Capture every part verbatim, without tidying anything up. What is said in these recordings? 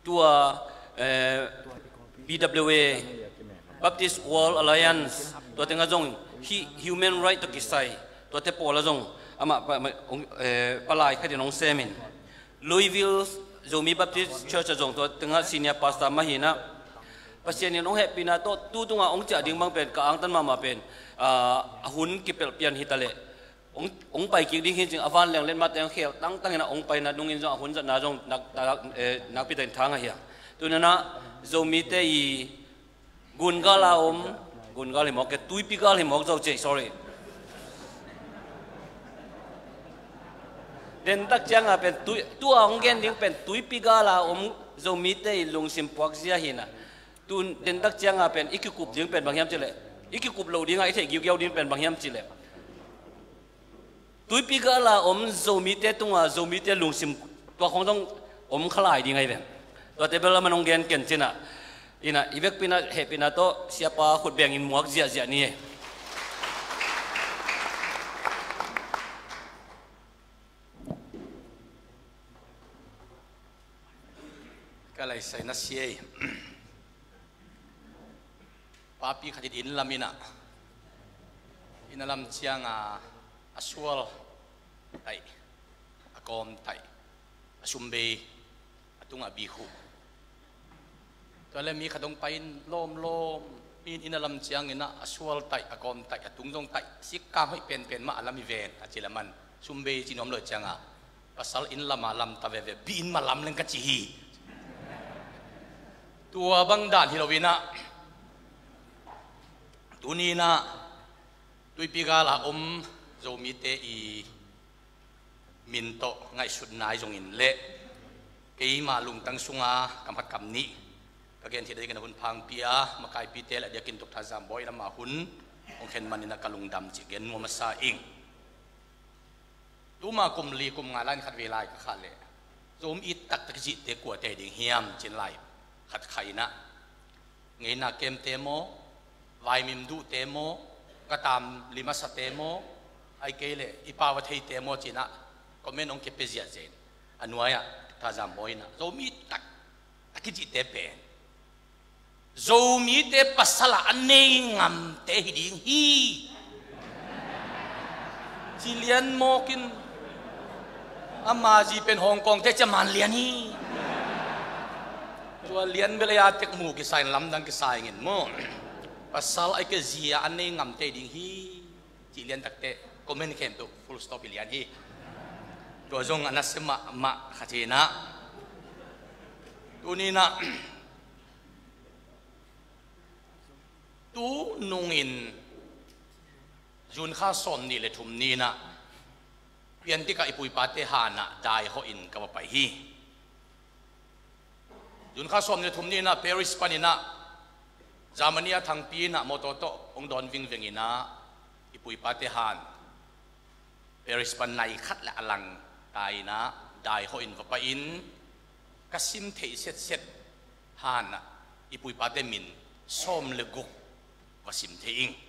ตัว บี ดับเบิลยู เอ Baptist World Alliance ตัวเต็งจง Human Right ตัวกิจไซตัวเทปโอละจงอามาปลายแค่เดียน้องเซมิน Louisville จงมี Baptist Church จงตัวเต็ง Senior Pastor มาหินะปัจจัยนี้น้องเฮปีนาโตตู้ตรงอ่ะองค์จะดิ่งบางเป็นกลางตันมามาเป็นหุ่นกิเปลเปียนฮิตาเลององไปกิ่งดิ่งหินจึงอวันเลี้ยงเล่นมาแต่ยังเขียวตั้งตั้งนะองไปนะดุงอินจงหุ่นจะน่าจงนักนักพิจารณาทางอะไรตัวนั้นนะจงมีแต่อีกุนกาลาอมกุนกาลิมอกแกตุยปีกาลิมอกเจ้าเจ sorry เดินตักจังอ่ะเป็นตุยตัวองเกนดิ่งเป็นตุยปีกาลาอมจงมีแต่ลงสิมปวกเสียหินะตุนเดินตักจังอ่ะเป็นอีกกุบดิ่งเป็นบางอย่างเจเลยอีกกุบเหล่าดิ่งไอ้เถ่เกี่ยวดิ่งเป็นบางอย่างเจเลยตุยปีกาลาอมจงมีแต่ตัวจงมีแต่ลงสิมตัวของต้องอมขลายดิ่งไงเป็นตัวเทเบลมันองเกนเก่งจริงนะอินะอีเวกปีน่าเฮปีน่าโต siapa ขุดแบ่งอินหมวกเสียเสียนี่ก็เลยใส่นัสเซียป้าปีขัดดินลามินะอินาลำเชียงอาสวลไตอากอมไตอาชุมเบอาตุงอาบิคูตัวเล่มมีขดงไปลมลมมีอินาลำเชียงอินะอาสวลไตอากอมไตอาตุงจงไตสิกาให้เป็นเป็นมาลามิเวนอาจิลมันชุมเบจินอมเลยจังอ่ะภาษาอินลามาลำตะเวเวบินมาลำเล่นกัจจีตัวบังดาลฮิโรวินะตัวนี้นะตุยปีกาลาอมโจมีเตอีมินโตไงสุดนายจงอินเละเกี่ยมาลุงตั้งสุงากำพัดกำนี้ก็เกณฑ์ที่ได้กันหุ่นพังเปียมาไกปีเตละเดียกินตุกทาจามบอยละมาหุ่นองเข็นมันนักลุงดำจิเกนมัวมาซาอิงตัวมากุมลีกุมงานล้านขัดเวลาก็ขาดเลยโจมอิตักตะจิเตกัวเตดิ่งเฮียมจินไลขัดไข่นะเงินนักเกมเตโมวายมิมดูเตโมก็ตามลิมาสเตโมไอเกลอีปาวะเทเตโมจีนะก็ไม่น้องเก็บเปเซียเจนอันนู้นอะท่าจำบ่อยนะโจมีตักตะกิจิเตเป็นโจมีเตปัสละอันนี้งามเตหิดิงฮีจีเลียนโมกินอามาจีเป็นฮ่องกงเตจะมันเลียนฮีตัวเลียนเวลาเทคมูกิสายลำดังกิสายเงินโม่ปัสสาวะไอ้เกจีอันนี้งามเตดิ่งฮีจีเลียนตักเตก็ไม่เข้มตัว full stop เลียนฮีตัวจงอันนั้นสมามาขัดเจนะตัวนี้นะตัวนุ่งอินจุนข้าสอนนี่เลยทุ่มนี้นะเพียงที่กับไอ้ปุยปาเตหานะได้เขาอินกับไปฮีจุนข้าสอนนี่ทุ่มนี้นะปารีสปานีนะจามันนี่ทางปีนะมอโตโตองดอนวิ่งวิ่งอินะไอ้ปุยปาเตหานปารีสปานในขัดละอลังตายนะได้เขาอินกับไปอินกสิมเทเสร็จเสร็จหานะไอ้ปุยปาเตมินส้มเลกุกกสิมเทอิง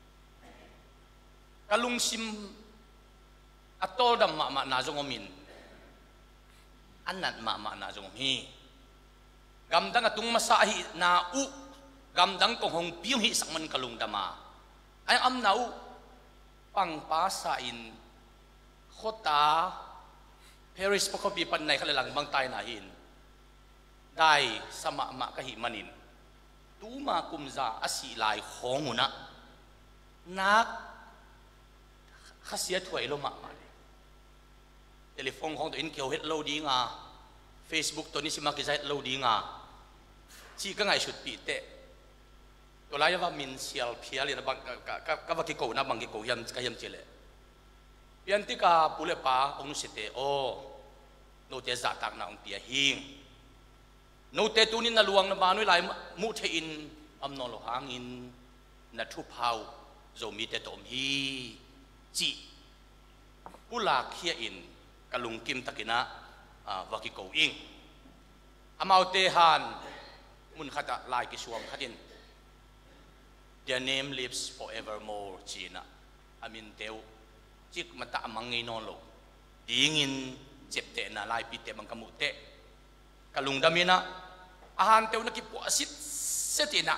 กลุงซิมอัตโตดัมมามานาจงอมินอันนั้นมามานาจงมีกำดังตุงมาสาหินาอุกำดังกงหงพิวหิสักมันกลุงดามาไอ้อำนาอุปังป้าสาอินโคตาปารีสพกบีปันในขลังบางไตนาหินได้สมะมะกะหิมันินตูมากุมซาอสีลายของหุนะนักข้าเสียถวยลงมามาเลยเทเลโฟนของตัวอินเกียวเฮดโลดีงาเฟซบุ๊กตัวนี้สิมากิจเฮดโลดีงาชีก็ไงชุดปีเตะตัวลายว่ามินเซียลเพียเลยนะบางก็ก็ว่ากิโกนะบางกิโกยันก็ยันเจเลเพียงที่กาปุเลปาองนุสิเตโอโนเตจ่าตักนาองเปียหิงโนเตตุนินนาลวงนาบานุไลมุเทอินอัมนอลหางอินนัทุพาวโจมีเตตอมฮีจีปุลาเคียอินกลุงกิมตะกินะวากิโกอิงอามาเตฮันมุนขัดลายกิสวมขัดิน Their name lives forevermore จีนะอามินเตวจิกมาตะมังเงินนโลดิ่งินเจ็บเตะนาลายปีเตะบังกมุเตะกลุงดามินะอาหารเตวนักกิปวสิเสตินะ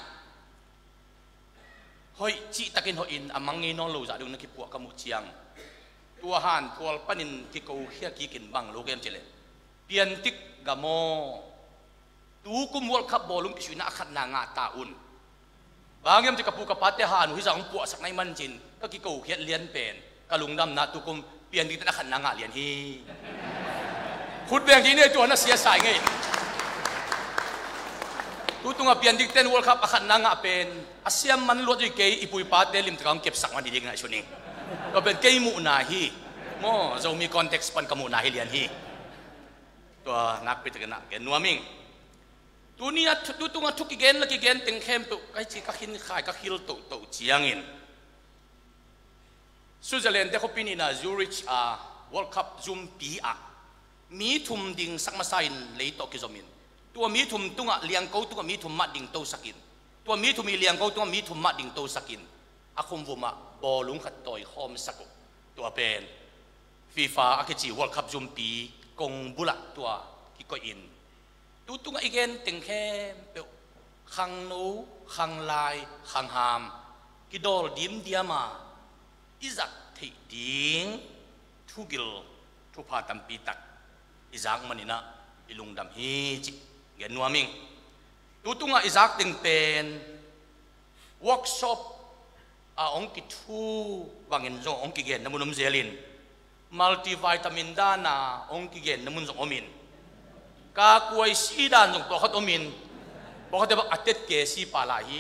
เฮ้ยจีตะกินหอินอามังงี้น้องลูจะดูนักกิปวกมุเชียงตัวอาหารพวลปนินที่เขาเฮียกินบังโลเกมเจเลเปลี่ยนติกกะโมตูกุมวอลคับบอลุงกิชุนะขัดนางาตาอุนบางยามที่กับปูกับปาเตหานุฮิจังปัวสักในมันจินก็กิโกเฮียเลียนเป็นกะลุงดำนะตูกุมเปลี่ยนติกนะขัดนางาเลียนฮีขุดแบงที่เนี่ยตัวน่ะเสียสายไงตูตุงเปลี่ยนติกเต้นวอลคับขัดนางาเป็นอาเซียมมันลวดอยู่เกยอีปุยปาเตลิมตะกังเก็บสักวันดีๆนะชุนี้ก็เป็นเกยมุนาฮีโม่จะมีคอนเท็กซ์ปันกมุนาฮีเลียนฮีตัวนักพิจารณาเกณฑ์นัวมิงตัวนี้ตัวตัวทุกเกณฑ์ละกี่เกณฑ์ตึงเข้มตัวไอ้ที่ก็หินขายก็ฮิลตัวตัวเจียงอินสวิตเซอร์แลนด์ที่เขาปีนี้นะซูริชอ่าวอลคัพซุมปีอ่ะมีทุ่มดิ่งสักมาใส่เลยตัวกิจมินตัวมีทุ่มตัวเลี้ยงเขาตัวมีทุ่มมาดิ่งตัวสักินตัวมีทุ่มมีเลี้ยงเขาตัวมีทุ่มมาดิ่งตัวสักินอาคมวุมาบอลลุงขัดต่อยหอมสักตัวเป็นฟีฟ่าอาคิจิวอลคัพซุมปีกงบุละตัวกิโกอินตัวตัวอีกเกนตึงแค่เปลขังนูขังลายขังหามกิโดลดิมเดียมาอิจักที่ดิ้งทุกิลทุพาตัมปีตักอิจักมันนี่นะอิลุงดำฮีจิเงินนัวมิงตัวตัวอิจักตึงเป็นเวิร์กช็อปอาองกิทูบางเงินจงองกิเกนน้ำมันน้ำเจลินมัลติวิตามินดานาองกิเกนน้ำมันจงอมินกากวยสีดานจงตัวขัดอมินบอกเขาจะบอกอัดเด็ดเกสีปาลาฮี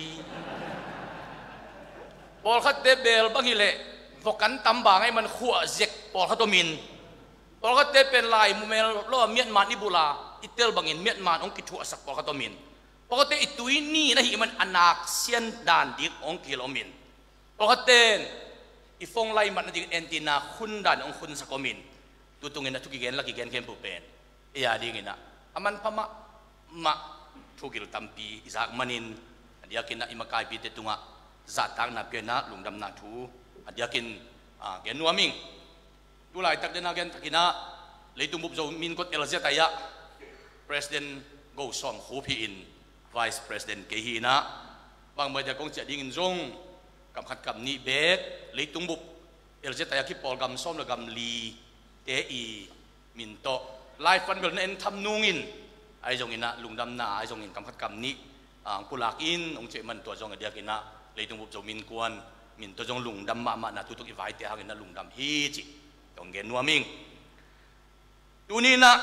บอกเขาเดเบลบางทีเลยพวกกันตำบางให้มันขั่วเจ็กบอกเขาตัวมินบอกเขาเดเป็นลายมุเมลล้อเมียนมานิบุลาอิเตลบางเงินเมียนมาองกิทัวสักบอกเขาตัวมินบอกเขาเดอิตุยนี่นะฮิมันอนาคเซียนดานดิกองกิโลมินบอกเขาเดอีฟงไลมันดิกเอนตินาคุณดานองคุณสักมินตัวตรงนี้นะทุกเกณฑ์ลักเกณฑ์เข้มผู้เป็นเอียดีงี้นะอามันพม่ามาทุกิลตัมปีจากมันินอันยากินนะอิมากายปีเตตุงะจัดตั้งนับเกณฑ์นะลุงดำนาทูอันยากินอ่าเกณฑ์นัวมิงดูหลายตักเดนะเกณฑ์ตักินะเลยตุงบุบโจมินกดเอลเซตายะ President โกซอมคูพีอิน Vice President เกฮีนะบางเมื่อจะกงเจดิ้งจงกำขัดกำนี้เบสเลยตุงบุบเอลเซตายะคิปอลกำซ้อมและกำลีเตอีมินโตไลฟ์ฟันเบลเนนทำนุ่งอินไอ้จงอินะลุงดำนาไอ้จงอินกำขัดกำนี้อ่างกุลากอินองเจมันตัวจงเดียกินะเลยตุงบุบจงมินกวนมินตัวจงลุงดำมามานะทุกทุกอีไว้เตะหากินะลุงดำฮีจิตรงเกนัวมิงดูนี่นะ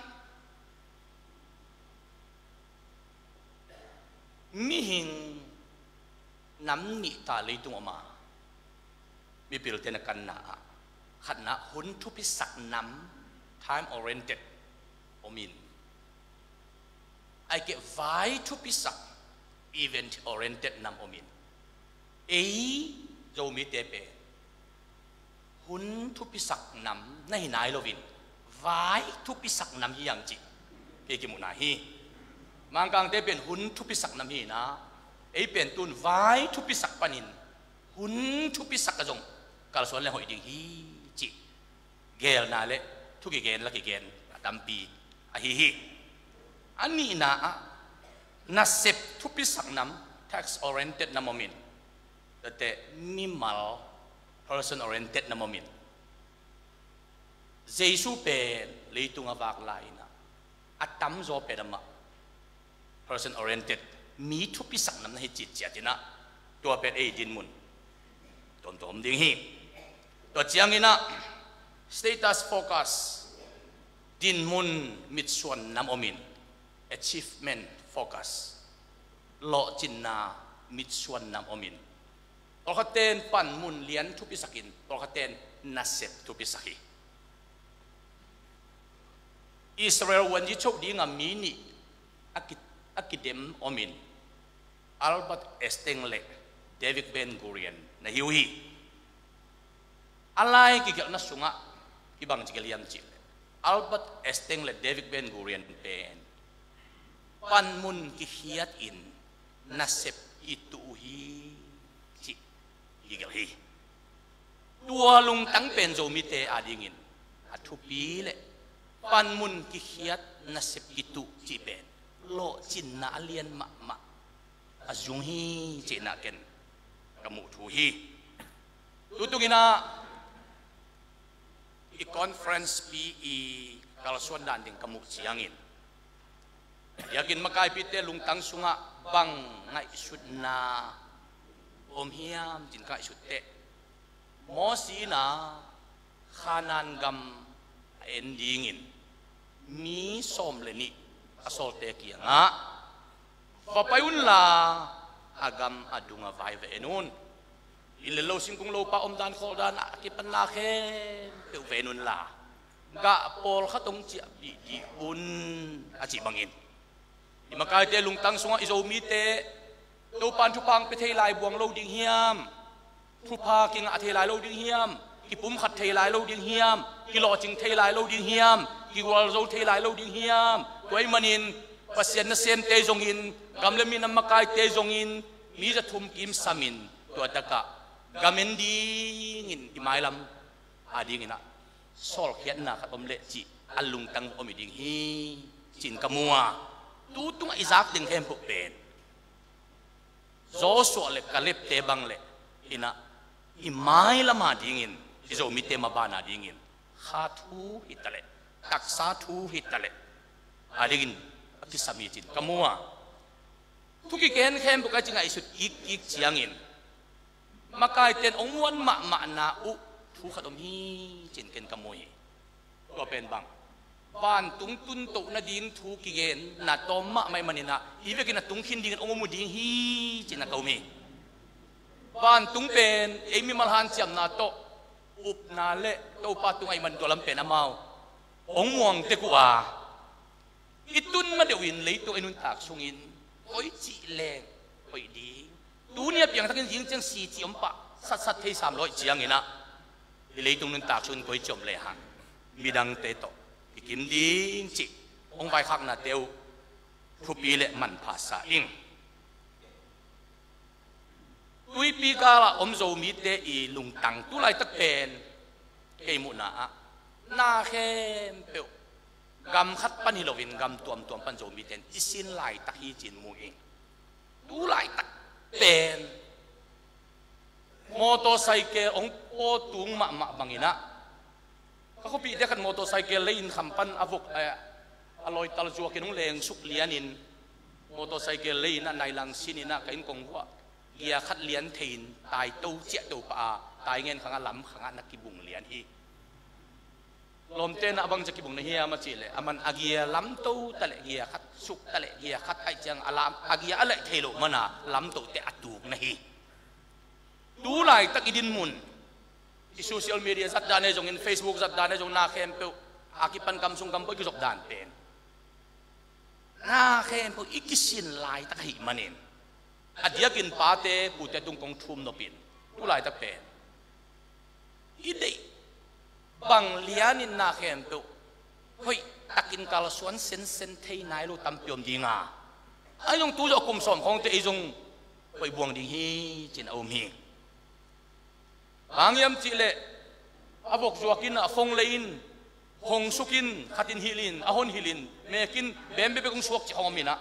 มิหิงน้ำนิตาเลยตุงออกมามีปิลเตนกันนะขันนะหุ่นทุพิสักน้ำ time oriented อมินไอเก็บไว้ทุพิสัก event oriented น้ำอมินเอ้โจมีเตเปหุ่นทุพิสักน้ำในนายโลวินไว้ทุพิสักน้ำยังจิเกี่ยมุนาฮีมังกังเตเป็นหุ่นทุพิสักน้ำฮีนะไอเป็นตุนไว้ทุพิสักปนินหุ่นทุพิสักกระจงกาลส่วนเลยหอยดิ่งฮีจิเกลนาเลทุกเกณฑ์ลักเกณฑ์ดัมปีอะฮีฮีอันนี้นะนัสเซปทุพิสักน้ำ tax oriented น้ำมมินแต่มิมัล person oriented น้ำมมินเจสูเป็นเลยตุงอวากไลนะอัตตัมโจเป็นมา person oriented มีทุพิสักน้ำให้จิตเจตินะตัวเป็นเอดินมุนตนตัวมดิ่งฮีตัวเจียงนี่นะ status focus ดินมุนมิดส่วนน้ำอมิน achievement focus โลจินนามิดส่วนน้ำอมินตัวเขาเต้นปั่นมุนเลี้ยนทุพิสักินตัวเขาเต้นนัสเซปทุพิสักิอิสราเอลวันที่โชคดีงามีนี่อักอักเดมอมินอัลเบิร์ตเอสเตงเล่เดวิดเบนกูเรียนในฮิวฮีอะไรกิเกี่ยวนัสสุงะที่บางจิกเลียนจิอัลเบิร์ตเอสเตงเล่เดวิดเบนกูเรียนเป็นปันมุนกิเฮียดอินนัสเซปอิตุฮีจิกิเกี่ยวฮีตัวลุงตั้งเป็นโจมิเตอาดิงินอัทุปีเล่ปันมุนกิเฮียดนัสเซปอิตุจิเป็นโลจินนาเลียนมะมะอาจุงฮีเจนักเกนกมูทูฮีตุตุกินาอีคอนเฟรนซ์ปีอีกาลส่วนดันดิงกมูจียงอินอยากกินมะกายพิเตลุงตังสุงะบังไงสุดนาอมเฮียมจินกายสุดเตมอสีนาขานันกำเอ็นดิงินมีสมเลนี่อสอลเตกียงะปะไปอุนลาอากำอดุงอไวเวนุนอิเลโลสิงคุงโลปะอมดานโคดานอากิปันนาเขเปเวนุนลากะปอลขัดงจีบีดีอุนอาจิบังอินอิมากายเตลุงตังสุงะอิโซมีเตตูปันทุพังไปเทลายบวงโลดิงเฮียมทุพากิงอาเทลายโลดิงเฮียมกิปุ่มขัดเทลายโลดิงเฮียมกิโลจิงเทลายโลดิงเฮียมกิวอลโซเทลายโลดิงเฮียมตัวไอ้มันินปัสเซนเซนเตจงอินกำเลมินมากายเตจงอินมีจะทุ่มกิมสามินตัวตะกะกำเนินดีงินอิมายลำอาดิงินะสอลเขียนนะขัดอมเละจีอัลลุงตังอมิดิงฮีจินกมัวตูตุงอิซักดิงเข้มปุเป็นโซสวเลกะเล็บเตบังเลอินะอิมายลำมาดิงินอิโซมิเตมาบานาดิงินขาทูฮิตเลตักษาทูฮิตเลอาดิงินกิสามีจินกมัวทุกิเกนเข้มปุกจิงไอสุดอีกอีกเจียงินมากายเต็นองวันมะมะนาอุทุขดมฮีจินเกนกมัวก็เป็นบังบ้านตุงตุนตุนาดิงทุกิเกนนาตอมมะไม่มันนะอีเวกินตุงขินดิงองมุดิงฮีจินนักเอามีบ้านตุงเป็นเอมิมัลฮันเซียมนาโตอุปนาเลโตปาตุงไอมันตัวลำเป็นอามาองมวงเตกุอาอิตุนมาเดวินเลยตัวไอนุนตากชงอินโอยจีแรงโอยดีตูเนี่ยเพียงทั้งยิงจังสีจีอมปะสัดสัดที่สามร้อยเจียงอินะเลยตรงนั้นตากชนโอยจมเลยหันมีดังเตโตกิมดีจิองไปขักนาเตียวทุปีเละมันภาษาอิงตุยปีกาละอมโซมีเตอีลุงตังตุไลตะเป็นเกมุนานาเข้มเปียวกำคัดปันฮิโลวินกำตัวมตัวปันโซมีเตนอิสินไลตะฮีจินมูเองตุไลตะเป็นมอเตอร์ไซค์องโอตุงมะมะบังอินะเขาปีเด็กกันมอเตอร์ไซค์เลยอินคำปันอวุกเอออร่อยตลจัวกินนุ่งเลงสุกเลียนินมอเตอร์ไซค์เลยนั่นในลังสินินะกินกงหัวเกียคัดเลียนทินตายตู้เจี๊ยตู้ปลาตายเงินขังล้ำขังนักกิบุงเลียนอีลมเต้นอบังจะกิบุงในเฮียมาจีเลยมันอาเกียล้ำตู้ตะเลเกียคัดสุกตะเลเกียคัดไอจังอลามอาเกียอะไรเทโลมันอะล้ำตู้เตะอัดตูกนะฮีดูไหลตักอิดินมุนที่โซเชียลมีเดียสัตดานในจงอินเฟซบุ๊กสัตดานในจงนาเข้มเปียวอากิปันกำซุงกำปุยกุศลดานเป็นนาเข้มเปียวอีกิสินลายตะหิมันเองอดียกินปาเตปูเตตุงกงทุมนปินดูลายตะเป็นอีเดบังเลียนินนาเข้มเปียวเฮ้ยตักินกาลสวนเซนเซนเทนายลูตัมเปียมดีงาไอ้ลงตู้จะกุมสมของเตไอ้จงไปบวงดีฮีจินเอามีบางยามจิเลอบอกจวกินอฟงเลนหงสุกินขัดินฮิลินอหนฮิลินเมกินเบมเบเปกงสวกจิฮองมินะ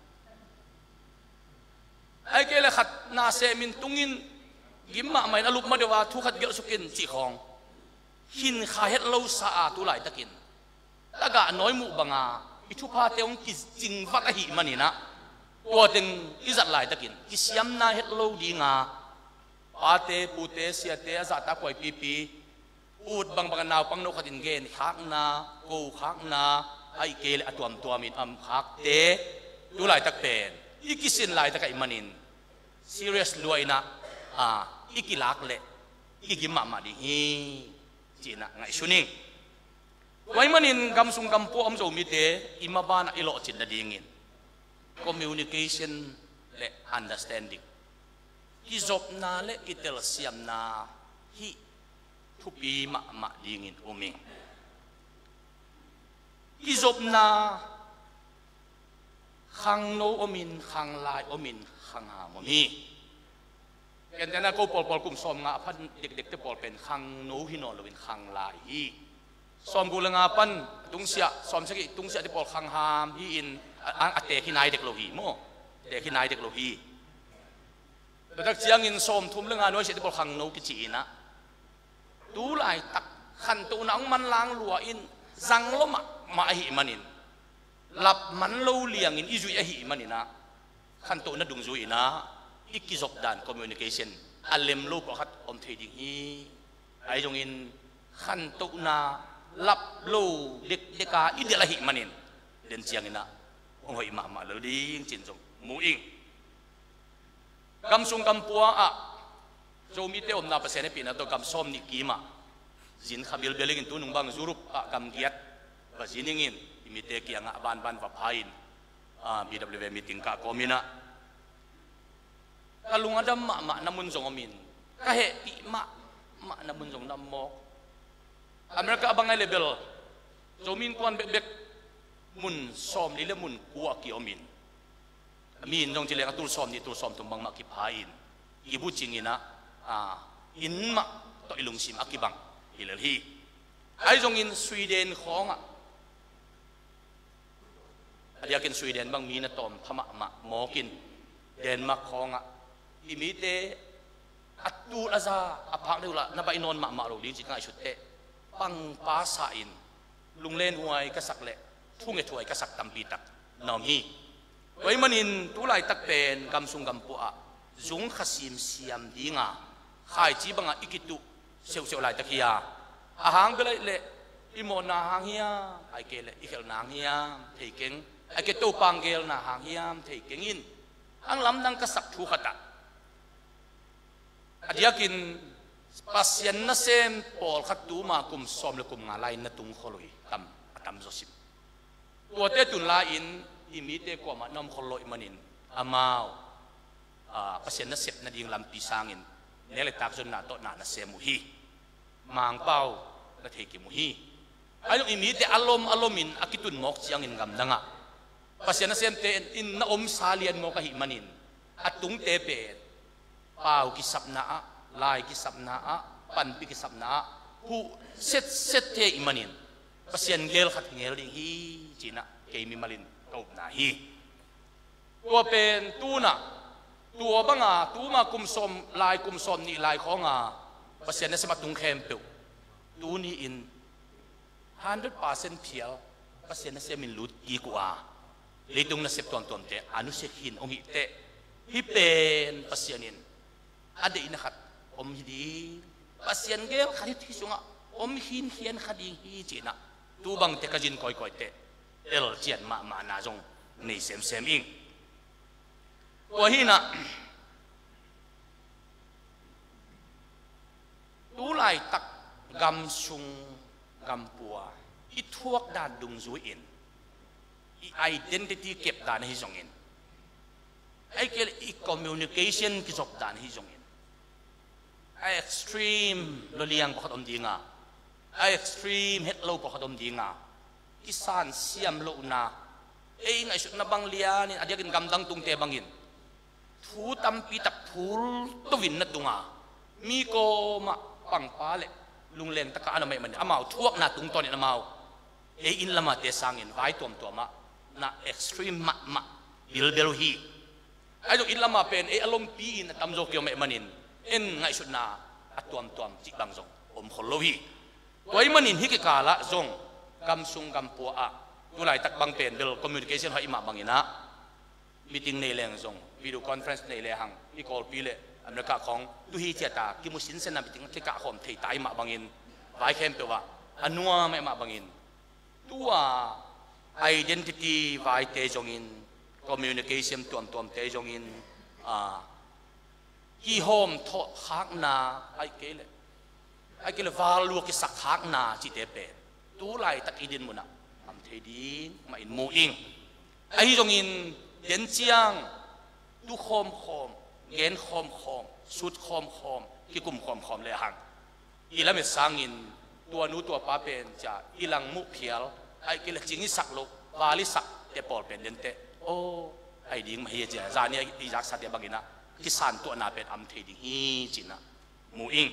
ไอ้เกลขัดนาเซมินตุงินกิมมาไม่นลุกมาเดียวว่าทุกขัดเกลสุกินจิฮองหินขาเฮ็ดเลาสะอาตุไหลตะกินตะกะน้อยมุบังอาอิทุพาเตองกิจิงฟักหิมันนี่นะตัวเต็งอิจัดไหลตะกินกิสยามนาเฮ็ดเลาดีงาปาเตปูเตเสียเตอาตาคอยปีปีอูดบางบางนาวปังนกขัดินเกนขักนาโกขักนาไอเกลอตัวมตัวมินอัมขักเตดูไหลตะเป็นอีกิสินไหลตะไกมันิน serious รวยนะอ่าอีกิลักเละอีกิมามาดิฮีจีน่ะไงชุนิงไว้มันินกำสุงกำปูอัมโซมิเตอิมาบานอิโลจินดาดิงิน communication และ understandingกิจบนาเลกิเตลเซียมนาฮิทุปีมะมะดิงินอุมิงกิจบนาขังโนอมินขังลายอมินขังหามมีแกนแต่นั้นก็ปอลปอลกุมสอมงาพันเด็กๆที่ปอลเป็นขังโนฮิโนลวินขังลายฮีสอมกุลงาปันตุงเสียสอมสกิตุงเสียที่ปอลขังหามฮีอิน ang ate kinai dek lohi mo ate kinai dek lohi dak chiang in som thum lenga noi se te bol khang no ki chi na tu lai tak khan tu na ang man lang lua in zang lo ma ma hi manin lap man lo liang in izui a hi manina khan tu na dung zui na ikizok dan communication alem lo ko khat om thei ding hi ai jong in khan tu na lap lo dek deka idela hi manin den chiang ina ong hoi ma ma lo ding chin jong mu ing kam sung kam puwa a zo mi te om na pa sene pina to kam som ni kima zin khabil beling in tunung bang zurup a kam giat ba ziningin imite ki anga ban ban va phain a B W meeting ka komina kalung adam ma ma namun jong omin ka he ti ma ma namun jong nam mo Amerika abang ai level zomin kwan bek bek mun som ni le mun kuwa ki omin min jong chile atul som ni tul som tumbang ma ki phain ibu chingina a in ma to ilung sim akibang hilal hi ai jong in Sweden khonga adiakin Sweden bang mina tom phama ma mokin Denmark khonga imite atu aza aphak deula na ba inon ma ma ro li chi ngai sute pang pa sa in lung len huai ka sak le thung e thuai ka sak tampi tak nom hi wai manin tu lai tak pen kam sung kam pu a zung khasim siam dinga khai chi banga ikitu seu seu lai tak hiya a hang be le imo na hang hiya ai ke le ikhel nang hiya thei keng ai ke to pangel na hang hiya thei keng in ang lam dang ka sak thu khata adiakin pasien na sem pol khat tu ma kum som le kum nga lai na tung kholoi tam atam josip to te tun la in imite ko ma nom kholoi manin amao a pasien na sep na ding lam pi sangin nele tak zon na to na na sem mu hi mang pau na thei ki mu hi ai lo imite alom alomin akitun mok chiang in gam danga pasien na sem te in na om salian mo ka hi manin atung te pe pau ki sapna a lai ki sapna a pan pi ki sapna a hu set set te imanin pasien gel khat ngel ding hi china ke mi malin to na hi tua pen tu na tua banga tu ma kum som lai kum som ni lai khonga pasien na sema tung khem pe tu ni in one hundred percent phial pasien na semin lut ki ku a leitung na sep ton ton te anu se hin ong hi te hi pen pasienin ade ina khat om hidi pasien gel kharit hi sunga om hin hian khading hi china tu bang te kajin koi koi te el chian ma ma na jong nei sem sem ing wa hina tu lai tak gam sung gam pua i thuak dan dung zu in i identity kep dan hi jong in ai kel i communication ki jok dan hi jong in ai extreme lo liang ko khatom dinga ai extreme het lo ko khatom dinga kisan siam lo na ei ngai sut na bang lian in adiakin gamdang tung te bangin thu tam pi tak phul to win na tunga mi ko ma pang pa le lung leng ta ka ana mai man amau thuak na tung ton in amau ei in lama te sangin vai tom to ma na extreme ma ma bil bel hi ai do in lama pen ei alom pi in tam zo kyo mai manin en ngai sut na atuam tuam chi bang zong om kholohi koi manin hi ke kala zong kam sung kam pu a tu lai tak bang pen del communication ha ima bangina meeting nei leng zong video conference nei le hang i call pi le amrika khong tu hi cha ta ki mu sin sen na meeting te ka khom thei tai ma bangin vai khem pe wa anua mai ma bangin tua identity vai te zong in communication tuam tuam te zong in a ki hom tho khak na ai ke le ai ke le value ki sak khak na chi te pe tu lai tak idin muna am thei din ma in mu ing ai jong in den chiang tu khom khom gen khom khom sut khom khom ki kum khom khom le hang i la me sangin tua nu tua pa pen cha ilang mu phial ai ke le chingi sak lo wali sak te pol pen den te o ai ding ma hi ja za ni i jak sa te bangina kisan tu na pet am thei ding hi china mu ing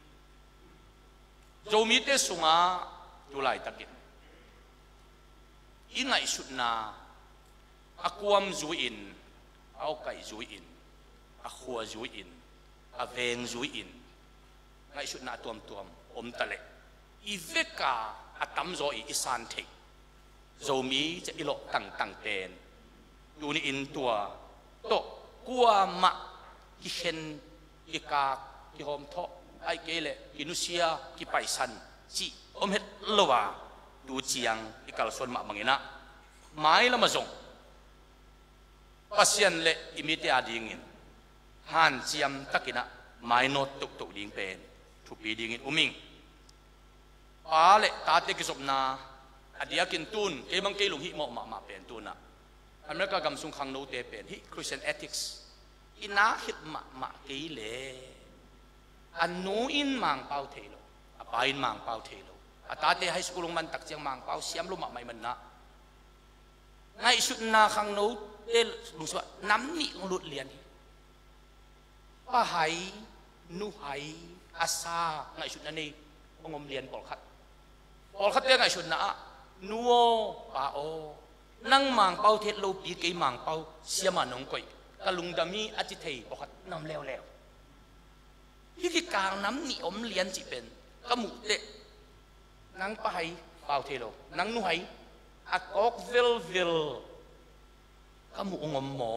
zomi te sunga tu lai takin ingai sut na a kuam zui in au kai zui in a khua zui in a veng zui in ngai shut na tuam tuam om tale i veka atam zo i isan thei zo mi che ilo tang tang ten tu ni in tua to kwa ma ki hen ki ka ki hom tho ai ke le ki nusia ki paisan chi om het lowa tu chiang i kal son ma mangina mai lama zong pasien le imite adingin han chiam takina mai not tuk tuk ding pen thu pi ding in uming pa le ta te ki sopna adia kin tun ke bang ke lung hi mo ma ma pen tuna Amerika gam sung khang no te pen hi Christian ethics ina hit ma ma ke le anu in mang pau thelo apa in mang pau thelo ata te high school man tak chiang mang pau siam lu ma mai man na ngai sut na khang no te lu swa nam ni ng lut lian pa hai nu hai asa ngai sut na ni ngom lian pol khat pol khat te ngai sut na nuo pa o nang mang pau thet lo pi ke mang pau siama nong koi kalung dami ati thei pol khat nam leo leo hi ki kang nam ni om lian chi pen kamu te nang pa hai pau thelo nang nu hai a kok vil vil kamu ngom mo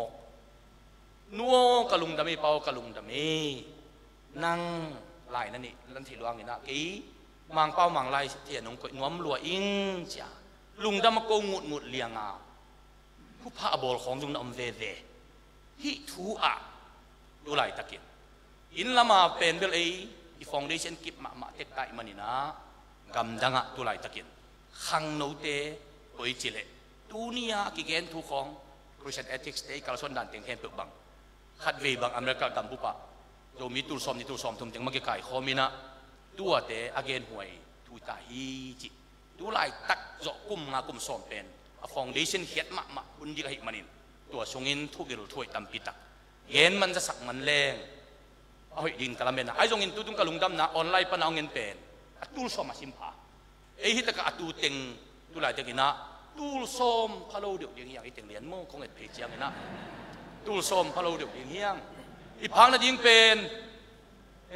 nuo kalung dami pau kalung dami nang lai na ni lan thi luang ina ki mang pau mang lai thia nong koi nuam lua ing cha lung dam ko ngut ngut lianga hu pha bol khong jung na om ve ve hi thu a du lai takin in lama pen bel ei i foundation kip ma ma tek tai manina gam danga tu lai takin khang no te oi chile tunia ki gen thu khong Christian ethics te kal son dan teng hen pe bang khat ve bang America gam pu pa do mi tul som ni tul som tum teng ma ke kai khomina tua te again huai thu ta hi chi tu lai tak zo kum nga kum som pen a foundation hiat ma ma bun ji hi manin tua sungin thu gil thoi tam pi tak gen man za sak man leng a hoi din kalamena ai zong in tu tung kalung dam na online pa na ngen pen a tul som ma sim pha ei hi taka atu teng tu lai te kina tul som phalo diu ding yang i teng lian mo kong et phe chiang ina tul som phalo diu ding hiang i phang na ding pen e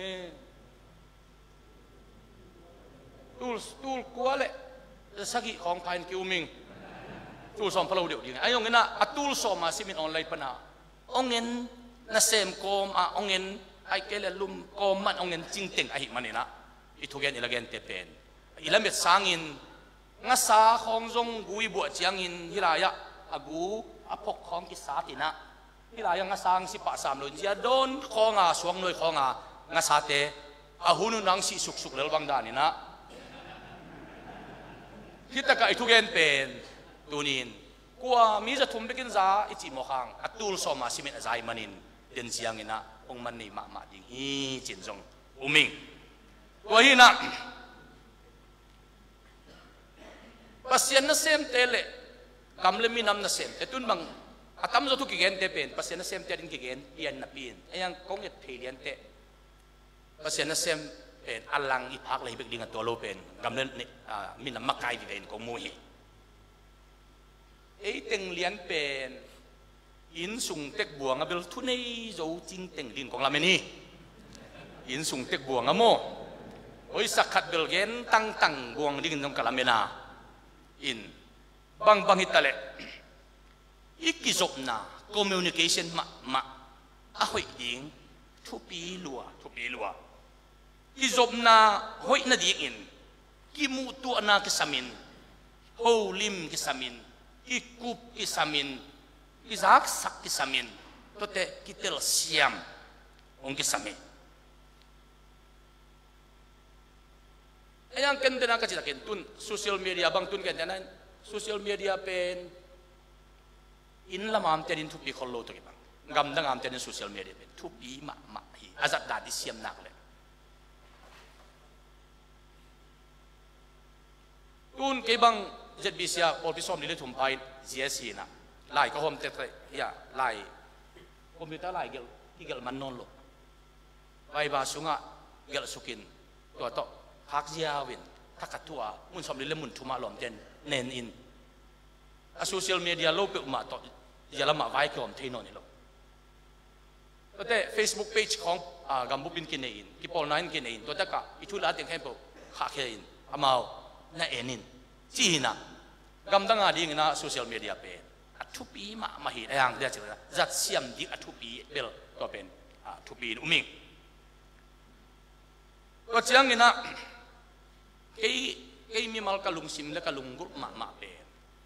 tul tul kwale sagi khong phain ki uming tul som phalo diu ding ai ong ina a tul som ma simin online pa na ongen na sem kom a ongen ai kele lum kom man ongen ching teng a hi manina i thugen ilagen te pen ilamet sangin nga sa khong zong gui bu chiang in hilaya agu apok khong ki sa tina hilaya nga sang si pa sam lo jia don khonga suang noi khonga nga sa te a hunu nang si suk suk lel bang dan ina hitaka ithugen pen tunin kwa mi za thum bekin za ichi mo khang atul soma simin azai manin ten siang ina ong man ni ma ma ding hi chin zong uming kwa hi na pasien na sem tele kamle mi nam na sem etun bang atam zo thu ki gen te pen pasien na sem te din ki gen pian na pin ayang kong et phelian te pasien na sem pen alang i phak lai bek ding to lo pen kamle mi nam makai di den ko mu hi ei teng lian pen in sung tek buang abel thu nei zo ching teng din kong lameni in sung tek buang amo oi sakhat bel gen tang tang buang ding nong kalamena in bang bang hitale ikizop na communication ma ma ahoy ding thu pi lua thu pi lua kizop na hoy na ding in kimu tu na kisamin ho lim kisamin ikup kisamin kizak sak kisamin tote kitel siam ong kisamin ayang ken dena ka ken tun social media bang tun ken dena social media pen in lamam terin thu pi khol lo to bang gam dang am terin social media pen thu pi ma ma hi azat da di siam nak le tun ke bang jet bisia pol pi som ni le thum pai gs na lai ko hom te tre ya lai computer lai gel ki gel man non lo bai ba sunga gel sukin to to hak jiawin takatua mun som le mun thuma lom ten nen in a social media lo pe ma to ยาละมาไว้ก็ผมเทนนี่หรอกแต่ Facebook page ของกัมพูบินกินเองกิปอลนั่นกินเองตัวตะกะอิทุลาติงเข้มปุ๊ขาเขียนอามาน่าเอ็นินจีน่ะกัมดังอาดิ่งนะโซเชียลมีเดียเป็นอัทุปีมามาหิอย่างเดียวจะว่าจัดเสียมดิอัทุปีเบลตัวเป็นอัทุปีนุ่มิงก็เชียงนี่นะเกี่ยเกี่ยมีมัลกะลุงซิมและกะลุงกุมามาเป็น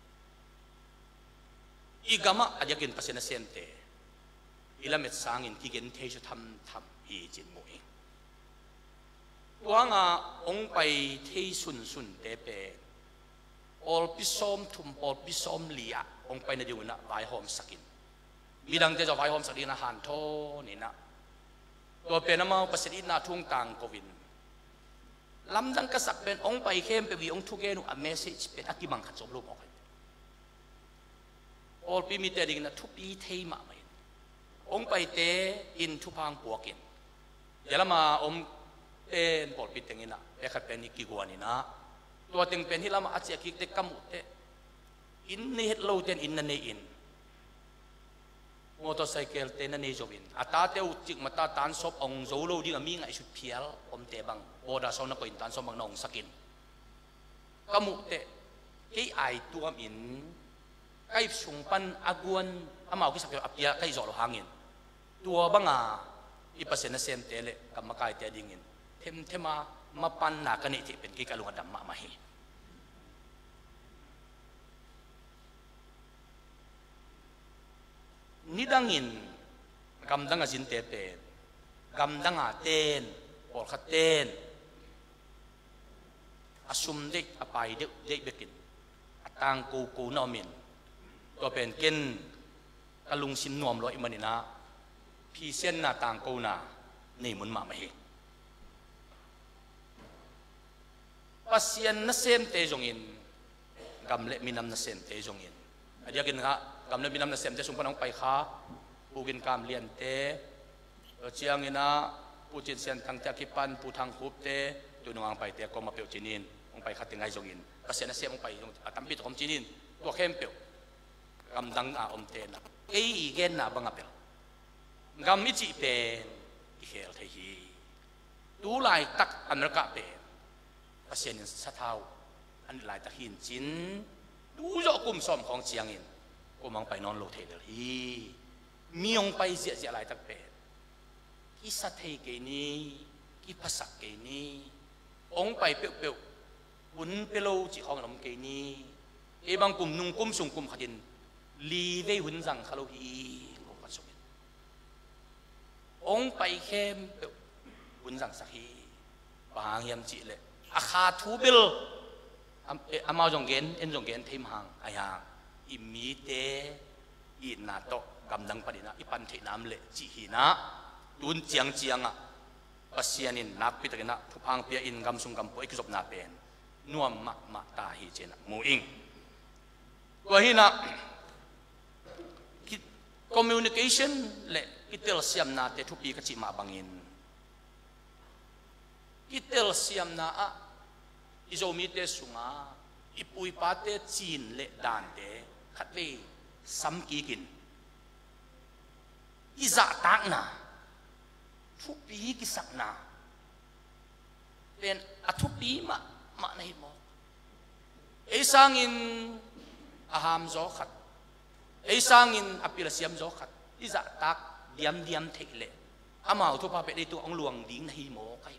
อีกามาอาจจะกินภาษาเซนเตอีละเม็ดสางอินที่กินเทจะทำทำอีจินมวยตัวงาองไปเทสุนสุนเตเปออลปิซอมทุมออลปิซอมเลียองไปในดิวนะไวหอมสกินมีดังเจ้าไวหอมสกินอาหารโทนี่นะตัวเป็นน้ำมันภาษาอินนาทุ่งต่างกวินลำดังกษัตริย์เป็นองไปเข้มไปวีองทุเกนุอเมซิชเป็นอกิมังขัดสมรูปออกไปออลปิมิเตดิงนะทุปีเทมาไม่องไปเตอินทุพังปัวกินเดี๋ยวมาอมเต้นปอดปิดอย่างนี้นะแต่ขัดเป็นอีกกี่กว่านี่นะตัวเต็งเป็นที่เรามาอาเจียกิเตกัมุเตอินนี่เฮโลเตนอินนั่นเองมอเตอร์ไซค์เตนนั่นเองจบินอัตราเตอุจิกมาตาตันซบองโซโลดิ้งมีไงชุดเพียลอมเตบังโบดาโซนักอินตันซบบังนองสกินกัมุเตกี่ไอตัวมินไก่สุงปันอากวนอามาอุกิสักอับยาไก่จอลหางินตัวบังอ่ะอีปัสเซนเซมเตเลกับมาไก่เตดิ่งินเทมเทมามาปันนักนี่ที่เป็นกิกาลุงดัมมามาฮีนี่ดังอินกำดังอาจินเตเป็นกำดังอาเตนปอลขัดเตนอาสุมเด็กอภัยเด็กเด็กเบกินอัตังกูกูนอมินตัวเป็นกินกะลุงสินนวมร้อยมันนี่นะพี่เส้นหน้าต่างกูน่ะนี่มุนมาไม่เห็นปัสยันนัเซมเตจงอินกำเละมินำนัเซมเตจงอินอันเดียกินครับกำเละมินำนัเซมเตสุงพนังไปข้าปูกินกำเลียนเตเชียงอินะปูจิตเซียนทางเตกิปันปูทางคุบเตตัวน้องไปเตก็มาเปียวจีนินองไปขัดติงไงจงอินปัสยันนัเซมองไปตั้มปิดของจีนินตัวเข้มเปียวกำดังอาอมเตนะเอ้ยเกนน่ะบังอาเปียวกำมิจิเป็นอีเฮลเทียดูลายตักอันรักเป็นภาษาอินสะเทาอันหลายตะหินจินดูโยกุมสมของเจียงอินกูมองไปนอนโลเทเลฮีมีองไปเสียเสียหลายตะเป็ดกิสัตเทเกนีกิภาษาเกนีองไปเปียวเปียวบุญเปโลจิของลำเกนีเอบางกลุ่มนุ่งกุมสุงกุมขัดินลีเวหุนจังคาโลฮีโลกัสมินองไปเข้มเปียวหุนจังสักฮีบางยามจิเลอาคาทูบิลอามาจงเกนเอ็นจงเกนทิมหางอายังอิมีเตอินาโตกำดังปดินะอิปันเทนามเลจิหินะตุนเจียงเจียงอ่ะปัสยานินนักพิตกินะทุพังเปียอินกำสุงกำปุยกิจบนาเป็นนัวมะมะตาฮิเจนะมูอิงตัวหินะคอมมิวนิเคชันเลกิเตลเซียมนาเตทุปีกจิมาบังอินกิเตลเซียมนาอะอิโซมิเตสุงาอิปุยปาเตจีนเลดานเตขัดเวซัมกีกินอิจาตักนาทุปีกิสักนาเป็นอัทุปีมะมะในหมอกเอซังอินอาหามโจขัดเอซังอินอภิรเซียมโจขัดอิจาตักเดียมเดียมเทเลอามาทุพาเปได้ตัวองหลวงดิ้งในหมอกไก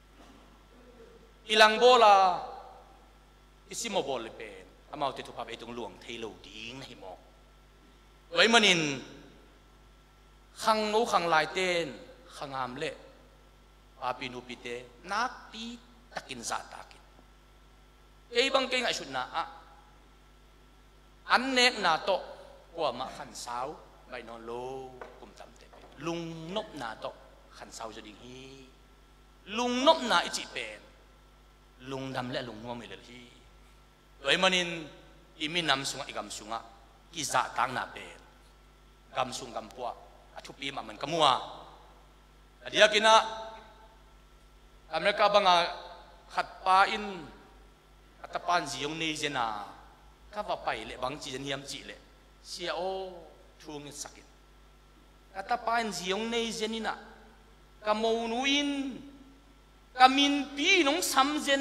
ilang bola isimo bol pen amau te thupa itong luang thelo ding na himo wai manin khang no khang lai ten khangam le apinu pite nak pi takin za takin ei bang ke ngai shut na a an nek na to kwa ma khan sao bai non lo kum tam te lung nop na to khan sao jo ding hi lung nop na ichi penลุงดำและลุงงัวไม่เลยที่โดยมันินอิมินำสุงอีกำสุงะกิจตังนาเป็นกำสุงกำปัวอทุปีมามันกมัวเดี๋ยวกินนะอเมริกาบังอาขัดปาอินอัตปานจียงนีเจนาข้าว่าไปเลยบางจีนเฮียมจีเลยเสียโอ thuang sakin kata pain ziong nei zenina kamonuin kamin pi nong samzen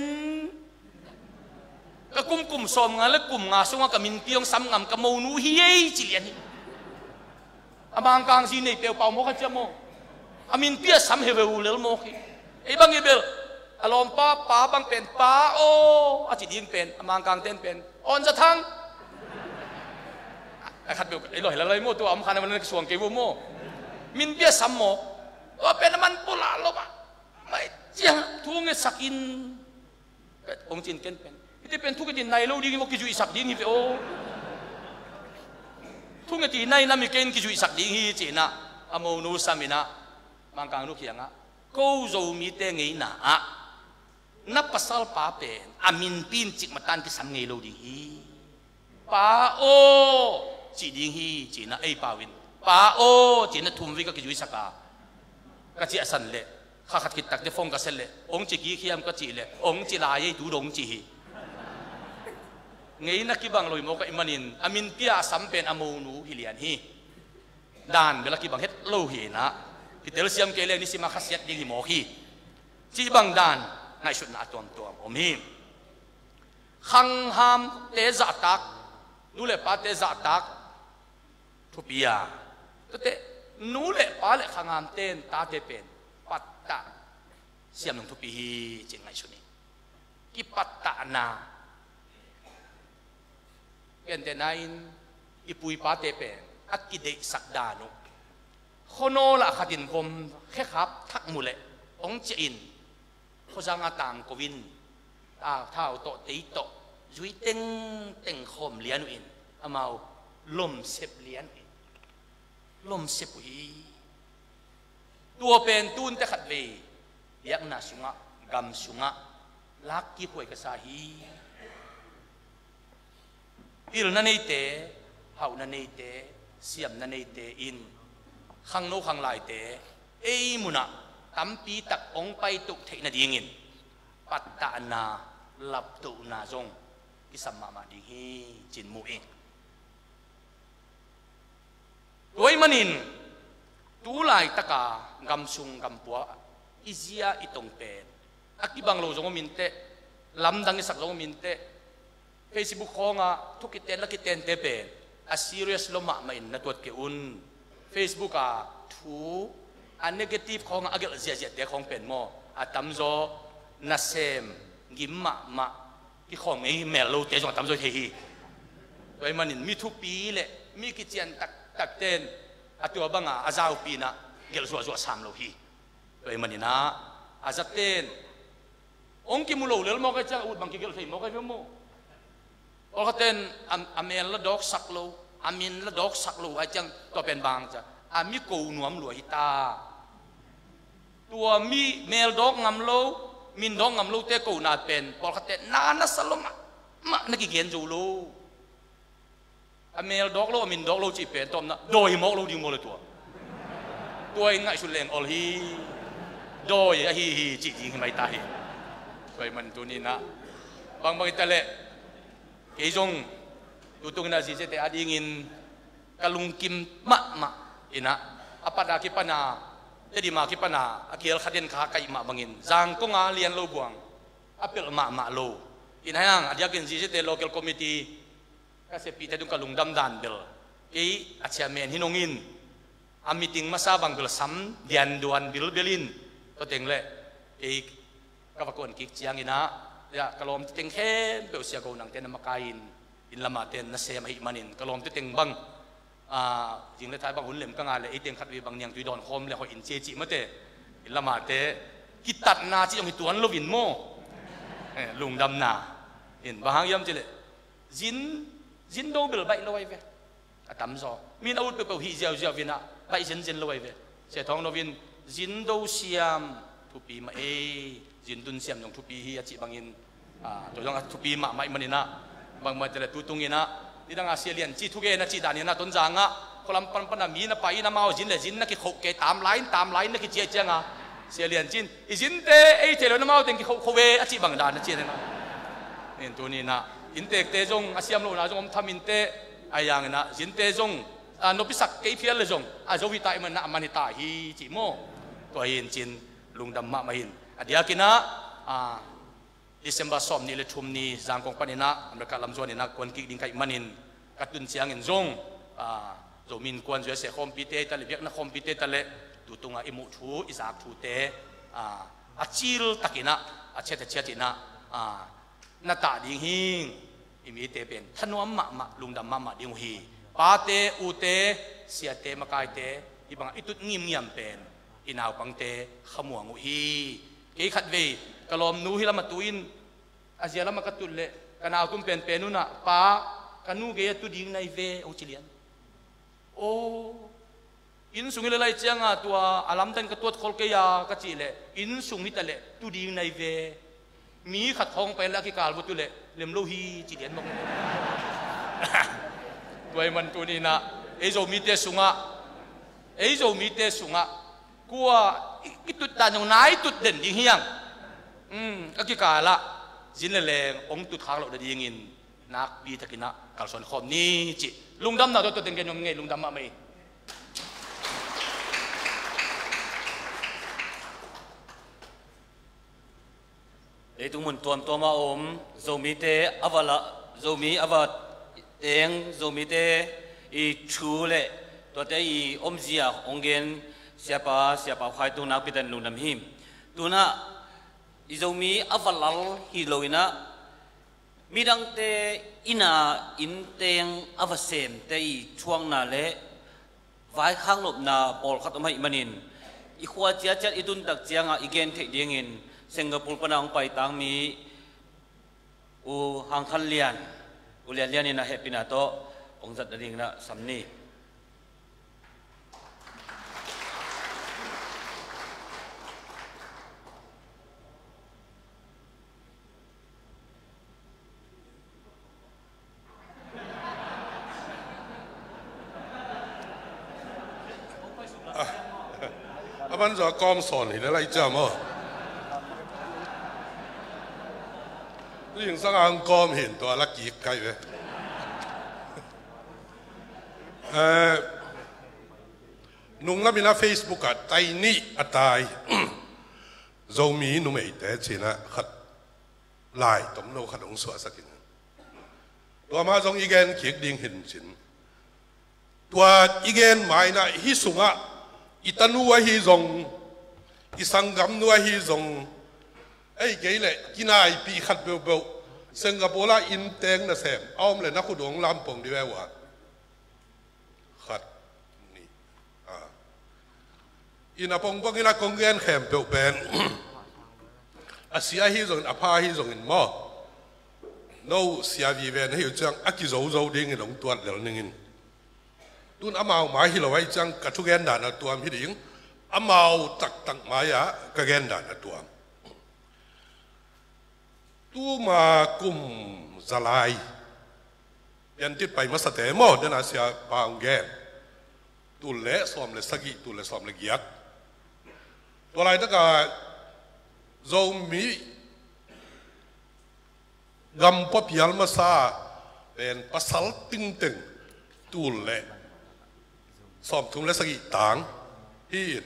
kakum kum som nga le kum nga sunga kamin pi yong sam ngam kamonu hiye chilian hi amang kang si nei peu pau mo ka chamo amin pi sam heve ulel mo ki e bang ibel alom pa pa bang pen pa o a chi ding pen amang kang ten pen on za thang a khat be e lo hela lai mo tu am khana man suang ke mo min pi sam mo o pen man pula lo ba mai chia thuang sakin ong chin ken pen iti pen thuang tin nai lo ding mo ki ju isak ding hi o thuang ti nai na mi ken ki ju isak ding hi chi na amo nu samina mang kang nu khianga ko zo mi te ngei na a na pasal pa pen amin pin chik matan ki sam ngei lo ding hi pa o chi ding hi chi na ei pawin pa o chi na thum vi ka ki ju isaka ka chi asan leข้าขัดกิจตักจะฟงกระเซลเลยองค์จิกี้ขี้ยมก็จีเลยองค์จิลายดูดงจีงี้นักกิบังลอยโมกอิมันินอามินเปียสัมเป็นอโมนูฮิเลียนฮีด่านเวลากิบังเฮ็ดโลหีนะกิเตลเซียมเกเลนิสิมาขัดเสียดดีโมฮีจีบังด่านในชุดนาตัวตัวอมฮีขังหามเตจัตักนูเลปาเตจัตักทุปียก็เตนูเลปาเลขังหามเตนตาเตเป็นปัตตะเสียมลงทุปีจริงไงชุดนี้กิปัตตะนาเป็นแต่นั้นอีปุยปาเตเปนอักกิเดสักดานุคนโนละขัดินคมแค่ครับทักมุเลองเจอินเขาจะงาต่างกวินตาเท้าโตตีโตจุยเต็งเต็งคมเลี้ยนอินอามาลมเสพเลี้ยนลมเสพหุยตัวเป็นตูนแต่ขัดเวเรียกนาสุงะกำสุงะลักกี่หวยกษาฮีอิลนันเอเตเฮานันเอเตเสียมนันเอเตอินขังโนขังลายเตเอมุนะตั้มปีตักองไปตุกเทนดีงินปัตตานาหลับตุนาจงกิสัมมามาดีฮีจินมูเองโดยมันินตูไลตะกากำซุงกำปัวอิเซียอิตงเป็นอักกิบังโลจงมินเตลำดังอิสักจงมินเตเฟซบุ๊กของอ่ะทุกกิเตนละกิเตนเตเป็นอะซีเรียสลมะไม่นัดตัวเกอุนเฟซบุ๊กอ่ะทูอันเนกาทีฟของอ่ะอักเกลเสียเสียเตของเป็นโมอะตั้มโซนัสเซมกิมมะมะที่ของไอ้เมลโลเตจงตั้มโซเฮีโดยมันมีทุกปีเลยมีกิจการตักตักเตนอะตัวบังอ่ะอาซาอุปีนะเกลสัวสัวสามโลฮีโดยมันนี่นะอาซาเตนองค์กิมุโลเลลโมก็จะอุดบังกิเกลใส่โมก็จะโมโอเคเตนอาเมนละดอกสักโลอามินละดอกสักโลไอ้จังตัวเป็นบางจ้ะอามิโกนวมหลวยตาตัวมีเมลดอกงำโลมินดอกงำโลเตโกนาเป็นโอเคเตนนานัสลมะมะนักกิเกนจูโลอเมลดอกโลมินดอกโลจีเป็นตอมนะโดยมอกโลดิงโมเลยตัวตัวง่ายสุดแรงอลฮีโดยไอ้ฮีฮีจีจิงไม่ตายไปมันตัวนี้นะบางบางแต่เละกี่จงตัวตรงนั้นสิเจตอาดิงินกะลุงกิมมะมะอินะapa dah kipana jadi ma kipana akil khaden kha kai ma bangin jang ko nga lian lo buang apel ma ma lo inhang adia kin si te local committee ka se pi te dung kalung dam dan bel ei achia men hinongin a meeting masa bang bel sam dian duan bil belin to teng le ei ka bakon ki chiang ina ya kalom teng khem pe sia ko nang ten makain in lama ten na se ma hi manin kalom te teng bangอ่าจริงเลยท้ายบางหุ่นเหลี่ยมก็งานเลยไอเตียงขัดวีบางเนียงตุยดอนคมเลยหอยอินเจจิมาเตะอินละมาเตะกิตัดนาที่ยังมีตัวนั้นลวินโม่ลุงดำนาเห็นบางย้ำจิเลยจินจินโดเบลใบลอยเวอะตั้มซอมีนอาวุธเปล่าหิเจียวเจียววินะใบจินจินลอยเวเสียทองโนวินจินโดเซียมทุปีมาเอจินตุนเซียมยองทุปีฮิอาจิบางอินอ่าตัวยองทุปีมาไม่มันนี่นะบางมาจะเลยตุตุงอินะที่ดังอาเซียเลียนจีทุกเอนะจีดานี่นะต้นจางอ่ะคนลำปันปันมีนะไปนะมาจินเลยจินนักขี้เขาเกตามไลน์ตามไลน์นักขี้เจียเจียงอ่ะเซียเลียนจินอีจินเตไอเจริญนะมาเต็งขี้เขาเขาเวอาจีบังดานนะเจียนะนี่ตัวนี้นะอินเตกเตจงอาเซียมโลนะจงทำอินเตไอยังนะจินเตจงนพิศักดิ์เกี่ยเพียรเลยจงอาจจะวิตายมันน่ะมันตาฮีจิโมตัวหินจินลุงดำมามาหินอดียกินะดิเซมบาสอมนี่เลชุมนี่จางกงปานินะอเมริกาลำจวนนี่นักคนกิดิ้งไก่มันหินกัดตุนเสียงเงินจงโจมินกวนจะเสียคอมพิเตตะเลเบียกนักคอมพิเตตะเลดูตรงอิมุทูอิสากทูเตอาชิลตักินะอาเชตเชตินะนาตาดิ้งหิงอิมิเตเป็นท่านว่ามามาลุงดำมามาดิ้งฮีปาเตอูเตเสียเตมากายเตอีบังอิตุดงิมงิมเป็นอินาวปังเตขมวงอุฮีเกี่ยขัดเวกลอมนูฮิลามาตุอินอาเซียลามากตุลเลกันเอาตุ้มเป็นเป็นนู่นน่ะปากันนูเกียตุดิ้งในเวองชิเลียนโอ้อินสุงเลไลเจียงอ่ะตัวอาลัมตันกับตัวคอลเกียกจิเลอินสุงนิตเลตุดิ้งในเวมีขัดทองเป็นลักกิกาลบุตุเลเลมโลฮีจิเลียนบอกตัวมันตัวนี้นะเอโจมีเตสุงะเอโจมีเตสุงะกัวอิตุตานยงนายตุดเด่นยิ่งเฮียงอืมลักกิกาละจินเลงองตุดขางเราได้ยิงินนักบีตะกินะกาลสอนคอมนี้จิลุงดำน่ะตัวตัวเต็งกันยมเงยลุงดำมาไหมเดี๋ยวทุกคนตัวตัวมาอมโจมีเตอวละโจมีอวะเองโจมีเตอีชูเล่ตัวเตอีอมเสียองเกนเสียป้าเสียป้าควายตัวนักพิจารณาลุงดำหิมตัวน่ะอีโจมีอวละฮิโลอินะมีดังเตอินาอินเตงอวเซมเตอีช่วงน่ะเละไว้ข้างหลบนาปอลขัดมาอิมันินอีขวาเจียจัดอีตุนตักเจียงอ่ะอีเกนเทดียงินสิงคโปร์ปนังไปตังมีอูฮังคันเลียนอูเลียนเลียนนี่นะเฮปินาโตองจัดดิ่งนะสัมนีอามันจะกอมสอนเห็นอะไรจ้ามั้งนี่ยังสังอังกอมเห็นตัวลักกี้ใครไหมเออนุ่งแล้วมีนะเฟซบุ๊กอะไตนี่อะตายโจมีนุ่มไอเตชินะขัดลายต้มโนขัดองสวสักทีตัวมาจงอีเกนเขียกดิ่งเห็นสินตัวอีเกนหมายนะฮิสุงะอีตันวัวฮิจงอีสังกัมนัวฮิจงไอ้เก๋เลยกินไอปีขัดเบลเบลสิงคโปร์ละอินเตงนะเซมเอาเลยนักขุดหงลำปงดีแววะขัดนี่อ่าอินอปงปงกินละกงเงินแขมเปลเป็นอาเซียฮิจงอาพาฮิจงอินมอโน้เสียวีเวนให้อยู่จังอากิโซโซดิ้งหลงตัวเหล่านึงตุนอามาหมายที่เราไว้จังกระทุกแกนด่านตัวพี่ดิ่งอามาตักตักหมายะกระแกนด่านตัวตู้มากุมจลายยันติดไปมาสเตมอเดนอาเซียบางแกนตุเละสอมเลสกิตุเละสอมเลกิยักตัวอะไรตั้งแต่โจมีกำปะพิยัลมาซาเป็นภาษาติงติงตุเละสอมทุงเลสกิต่างฮีด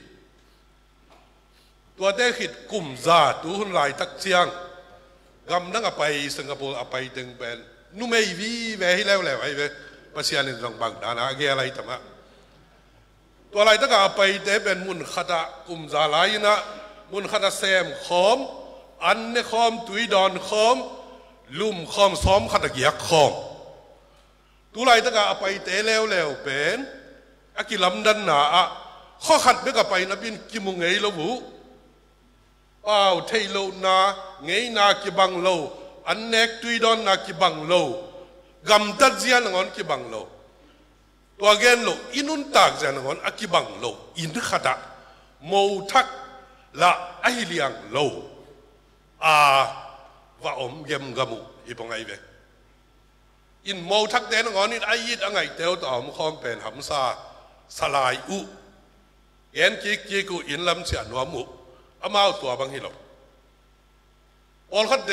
ตัวเด็กหิดกุมซาตัวหุ่นลายตักเจียงกำนั่งไปสิงคโปร์ไปถึงเป็นนุ่มไอวีเวให้แล้วแล้วไอ้เวภาษาหนึ่งสองบางดานะเกี่ยอะไรทำไมตัวอะไรตั้งแต่ไปเดเป็นมุนขัดกุมซาลายนะมุนขัดเซมขอมอันเนขอมตุยดอนขอมลุ่มขอมซ้อมขัดเกียกขอมตัวอะไรตั้งแต่ไปเตะแล้วแล้วเป็นอากิลำดันหนาข้อขัดไม่กับไปนะบินกิมุงไงละบุอ้าวเทโลนาไงนากิบังโลอันเนกตุยดอนนากิบังโลกำตัดเจียนงอนกิบังโลตัวเกนโลอินุนตากเจียนงอนอากิบังโลอินขัดะโมทักละไอเลียงโลอาว่าอมเยมกามุอีปงไงเวอินโมทักเดนงอนนี่ไอยิดอังไงเตวต่อมคอมเป็นหำซาสลายอุเอ็นกิกิกูอินลำเสียนวมุอามาตัวบางฮิโลออลขัดเด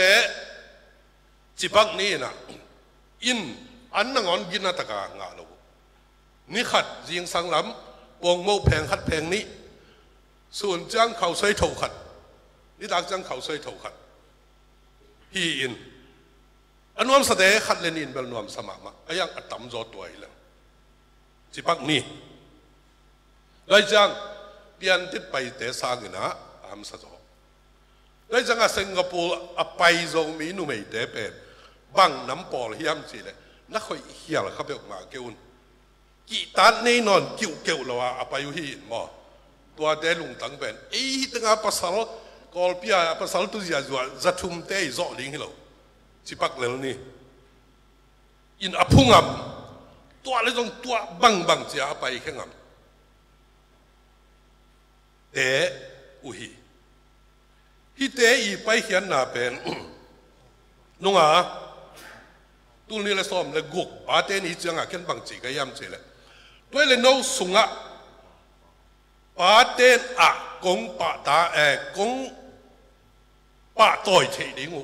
จิบักนี่นะอินอันนังอนกินนัตกางาโลนี่ขัดยิงสังล้ำปวงโมแพงขัดแพงนี้ส่วนจ้างเขาใช้ถูกขัดนี่ดักจ้างเขาใช้ถูกขัดฮีอินอันนวมแสดงขัดเลนินเบลนวมสมัครมาไอ้ยังอัดต่ำจอตัวอีกแล้วจิปักนี่ได้จ้างเปลี่ยนทิศไปเตะสร้างนะอามสะจอได้จ้างสิงคโปร์อไปจงมีนุ่มเตะเป็นบังน้ำปอลเฮียมจีเลยนักข่อยเฮียละเขาไปออกมาเกี่ยวกีตาร์นี่นอนเกี่ยวเกี่ยวแล้วว่าอไปอยู่ที่มอตัวเดลุงตั้งเป็นไอ้ตั้งอาภาษากอลพิอาภาษาตุจิอาจว่าจะทุ่มเตะจ่อลิงให้เราจิปักเลวนี่อินอพุ่งอ่ะตัวอะไรตรงตัวบังบังจะอไปแค่งอ่ะเตะอุฮีฮิเตะอีไปเขียนหน้าเป็นนุ่งอ่ะตัวนี้เลยซ้อมเลยกุกอาเตนี่จังอ่ะแค่บังจีก็ย่ำเจเลยตัวเลยน้องสุงอ่ะอาเตนอ่ะกงปะตาเอ๋กงปะต่อยเฉยดิ้ง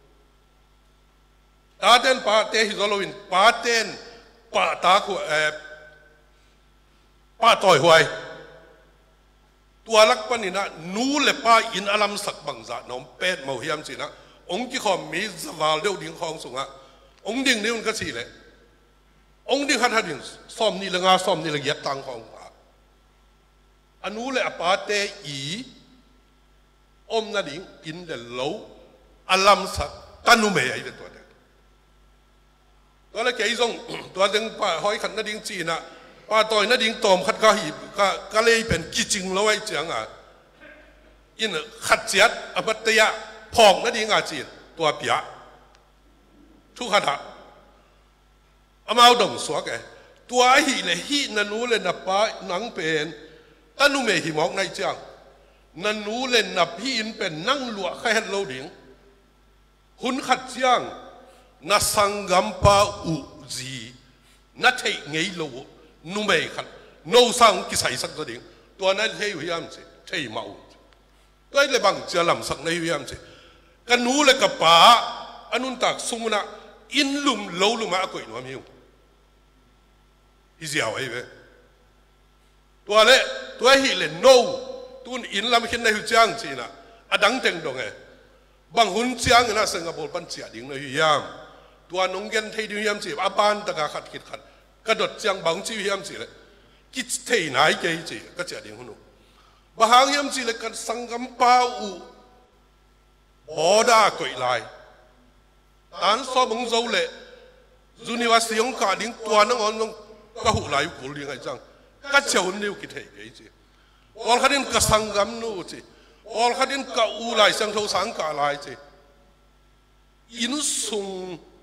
อาเตนปะเตฮิโซโลวินปะเตนปะตาขวเอ๋ปะต่อยหวยตัวลักปนินะนูเลป้าอินอลัมสักบังจาน้องเป็ดมาเฮียมจีนะองค์ที่ขอมีสวาลเดียวดิ้งของสุงอ่ะองค์ดิ่งนี่มันก็สี่เลยองค์ดิ่งขัดดิ่งซ้อมนี่ละงาซ้อมนี่ละเย็บตังของอนุเลอปาเตอีอมนาดิ่งอินเดลโลอัลลัมสักตันุเมย์ไอ้ตัวเด็กตัวเล็กไอ้ทรงตัวเด็กป้าหอยขันนาดิ่งจีน่ะป้าต่อยนาดิ่งตอมขัดกะหีก็ก็เลยเป็นกิจิงแล้วไอ้เจียงอ่ะอินขัดเจียดอปัตยะพองนาดิ่งอาจีนตัวเปียทุกขณะอามาดงสวกเอตัวหีเลยหีนันนูเลยนับป้าหนังเป็นตันุเมหิมอกในจังนันนูเลยนับฮีอินเป็นนั่งหลวกแค่เราดิ่งหุ่นขัดจังนัสังกัมปาอุจีนัทเทงไงโลนุเมขัดโนสังกิสัยสักตัวดิ่งตัวนั้นเฮียมสิเทียมาอุตัวเลยบางจะลำสักในเฮียมสิกันนูเลยกับป้าอันนุนตักสมุนะอินลุมโลลุมากุยนัวมิวฮิเซียวไอ้เว้ตัวเล่ตัวฮิเลนโนตุนอินลำขึ้นในหุ่นจ้างจีน่ะอดังเต็งดงเอบางหุ่นจ้างน่ะสิงคโปร์ปัญเจียดิ่งในหุ่นยามตัวนงเงินไทยดิ่งยามจีอาบานตะกาขัดขิดขัดกระโดดจ้างบางจียามจีเลยกิจเทไหนเกยจีก็เจียดิ่งหุ่นบางยามจีเลยกันสังกัมปาอูโอดากุยไลอันสอบมึงเจ้าเล่จุนี่ว่าเสียงกาดิ่งตัวนั่งอ่อนต้องก็หุ่นไหลกุลิ่งไอ้จังก็เจ้าหนิ้วกิเทเกยจีออลขัดินก็สังกัมนู้จีออลขัดินก็อูไลสังโทสังกาไลจีอินสุง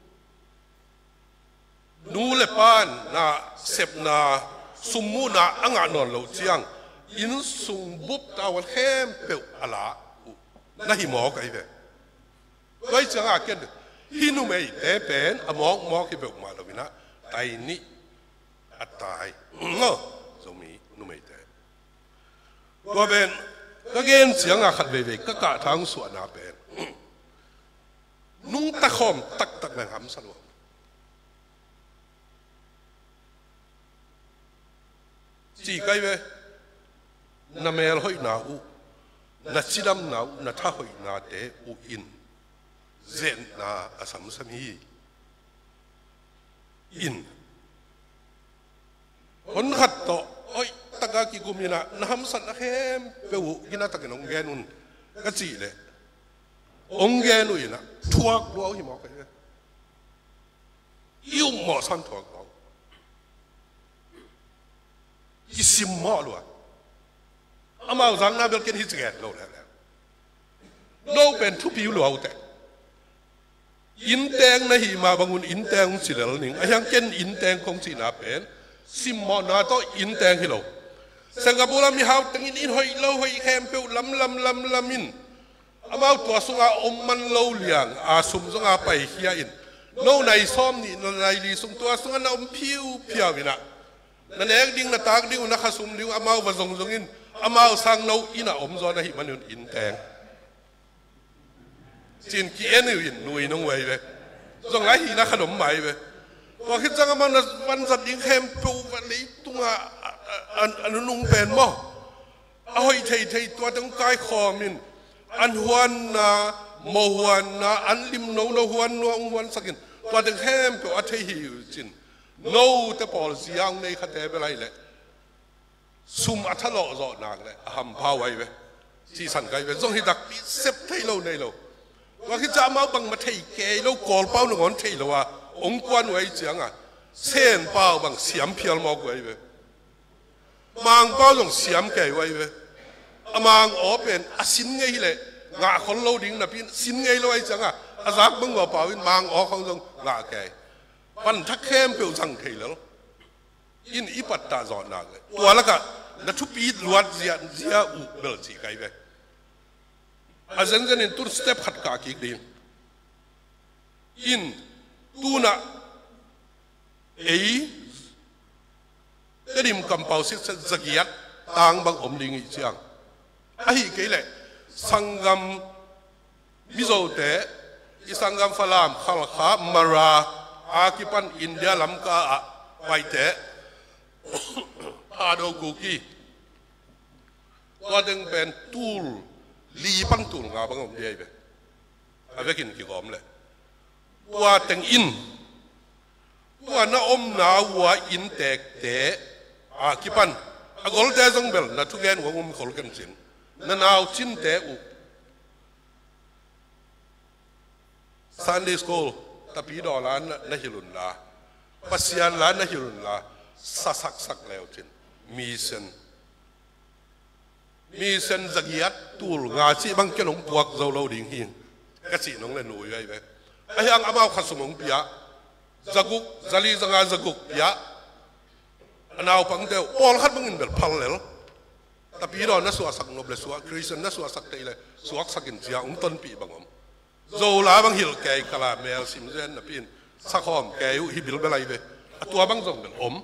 นูเลปานนาเสพนาสุมูนาอ่างนอนเหลาเจียงอินสุงบุบตาวันเข้มเปลวอะไรน่าหิมอกไอ้เว้ยก็จังอาเกนฮินุเมย์เตเป็นอมอกมอกที่เปลวมาแล้วนะไตนี่อัตตายเนาะสมีนุเมย์เตตัวเป็นก็เกณฑ์เสียงอาขัดเวๆก็กะทางส่วนอาเป็นนุ่งตะคอมตักตักแม่หำสลวงจีไกเวนาเมลหอยนาอูนาชิดำนาอูนาท่าหอยนาเตอูอินเจนนาอาสัมสมีอินคนขัดต่อโอ้ยตะกากิกุมินะน้ำสันนักเข้มเปวกินาตะกันองแกนุนก็จีเลยองแกนุยนะทั่วกลัวหิมอกไปเลยยุ่งหมอสันทั่วกลัวยิ่งหมอลัวอามาสังนาเบลเกนฮิตแกนโลแล้วโลเป็นทุพิวลัวแต่อินแตงนะหิมาบางคนอินแตงสิเลลนิงไอ้ยังเกนอินแตงของจีน่าเป็นซิมมอนาโตอินแตงฮิโลสิงคโปร์มีฮาวตั้งอินอินหอยเล่าหอยแคมเปลลำลำลำลำมินอามาตัวสุงอาอมมันเล่าเลียงอาสุมสุงอาไปเฮียอินโน่ในซ้อมนี่ในลีสุงตัวสุงอาอมพิวพิววินะนั่นเองดิ้งนาตากดิ้งนักสุมดิ้งอามาว่าทรงทรงอินอามาสังเล่าอินะอมจอนะหิมันอินแตงจีนกี่เอ็นอินหนุ่ยน้องไว้เว้ยทรงไอ้หินะขนมใหม่เว้ยตัวคิดจังมันวันสัตย์ยิงเข้มปูวันนี้ตัวอันอันนุ่งเป็นมั้งเอาให้เทยเทยตัวต้องกายคอมินอันหวนนะโมหวนนะอันลิมโนโนหวนนัวหวนสักินตัวต้องเข้มปูอัฐหิวจินโน้แต่พอเสียงในคดีเป็นไรเลยซุ่มอัฐโลจอดนางเลยหำพาไว้เว้ที่สันไกเว้ส่งให้ดักปีเซฟเทยโลในโลว่าคิดจะมาบังมาเทยเกยโลกอลเป้าหนึ่งคนเทยโลว่าองค์กรไว้เจียงอ่ะเส้นเป้าบังเสียมเพียงมอกไว้เว้มังเป้าต้องเสียมเกยไว้เว้มังอ๋อเป็นอาสินไงเลยงาคนโลดิ้งนะพี่สินไงโลไอ้เจียงอ่ะอาซักบังว่าเป้าวินมังอ๋อเขาต้องงาเกยวันทักเข้มเปลี่ยวจังเทยแล้วอินอีปัตตาจอดนางเลยตัวละก็นัทุปีดลวดเสียเสียอุเบลสีไกเว้อาจารย์จะเน้นตัวสเต็ปขัดกากิกดีอินตัวน่ะเอ๋ก็ดิมกำเป่าสิสกียดต่างบางอมลิงอีเชียงไอ้เกล่สังกัมมิโซเตอีสังกัมฟลามขลขามาราอากิปันอินเดียลำกาไปเตะอาโดกุกีตัวดึงเป็นตูลลีปันตูลงาบางอมเดียไปเอาไปกินกี่กอมเลยตัวตึงอินตัวน้าอมน้าวัวอินแตกเตะอากิปันอากอลเตะจงเบลนัทุกแกนหัวงมขอลกันสินนั่นเอาชินเตะอุซันเดย์สคูลตะปีดอลานน่าฮิลุนลาปัสยานลานน่าฮิลุนลาสักสักสักแล้วจินมีเซนมีเซนจักยัดตูลงาชีบังเกนงปวกเจ้าเราดิ่งหินกระสีน้องเล่นหนุ่ยไว้ไปไอ้ยังอามาขัดสมองปียะจักุกจลีจังอาจักุกปียะนาวปังเดียวปอลขัดบังอินเบลพังเลยแต่ปีดอนน่าสวสักนบเลยสวคริสเตียนน่าสวสักเตยเลยสวสักอินเสียอุ้งต้นปีบังอมโจลาบังฮิลแกกลาเมลซิมเซนนะพี่นสักหอมแกฮิบิลเบลัยไปตัวบังจงเบลอม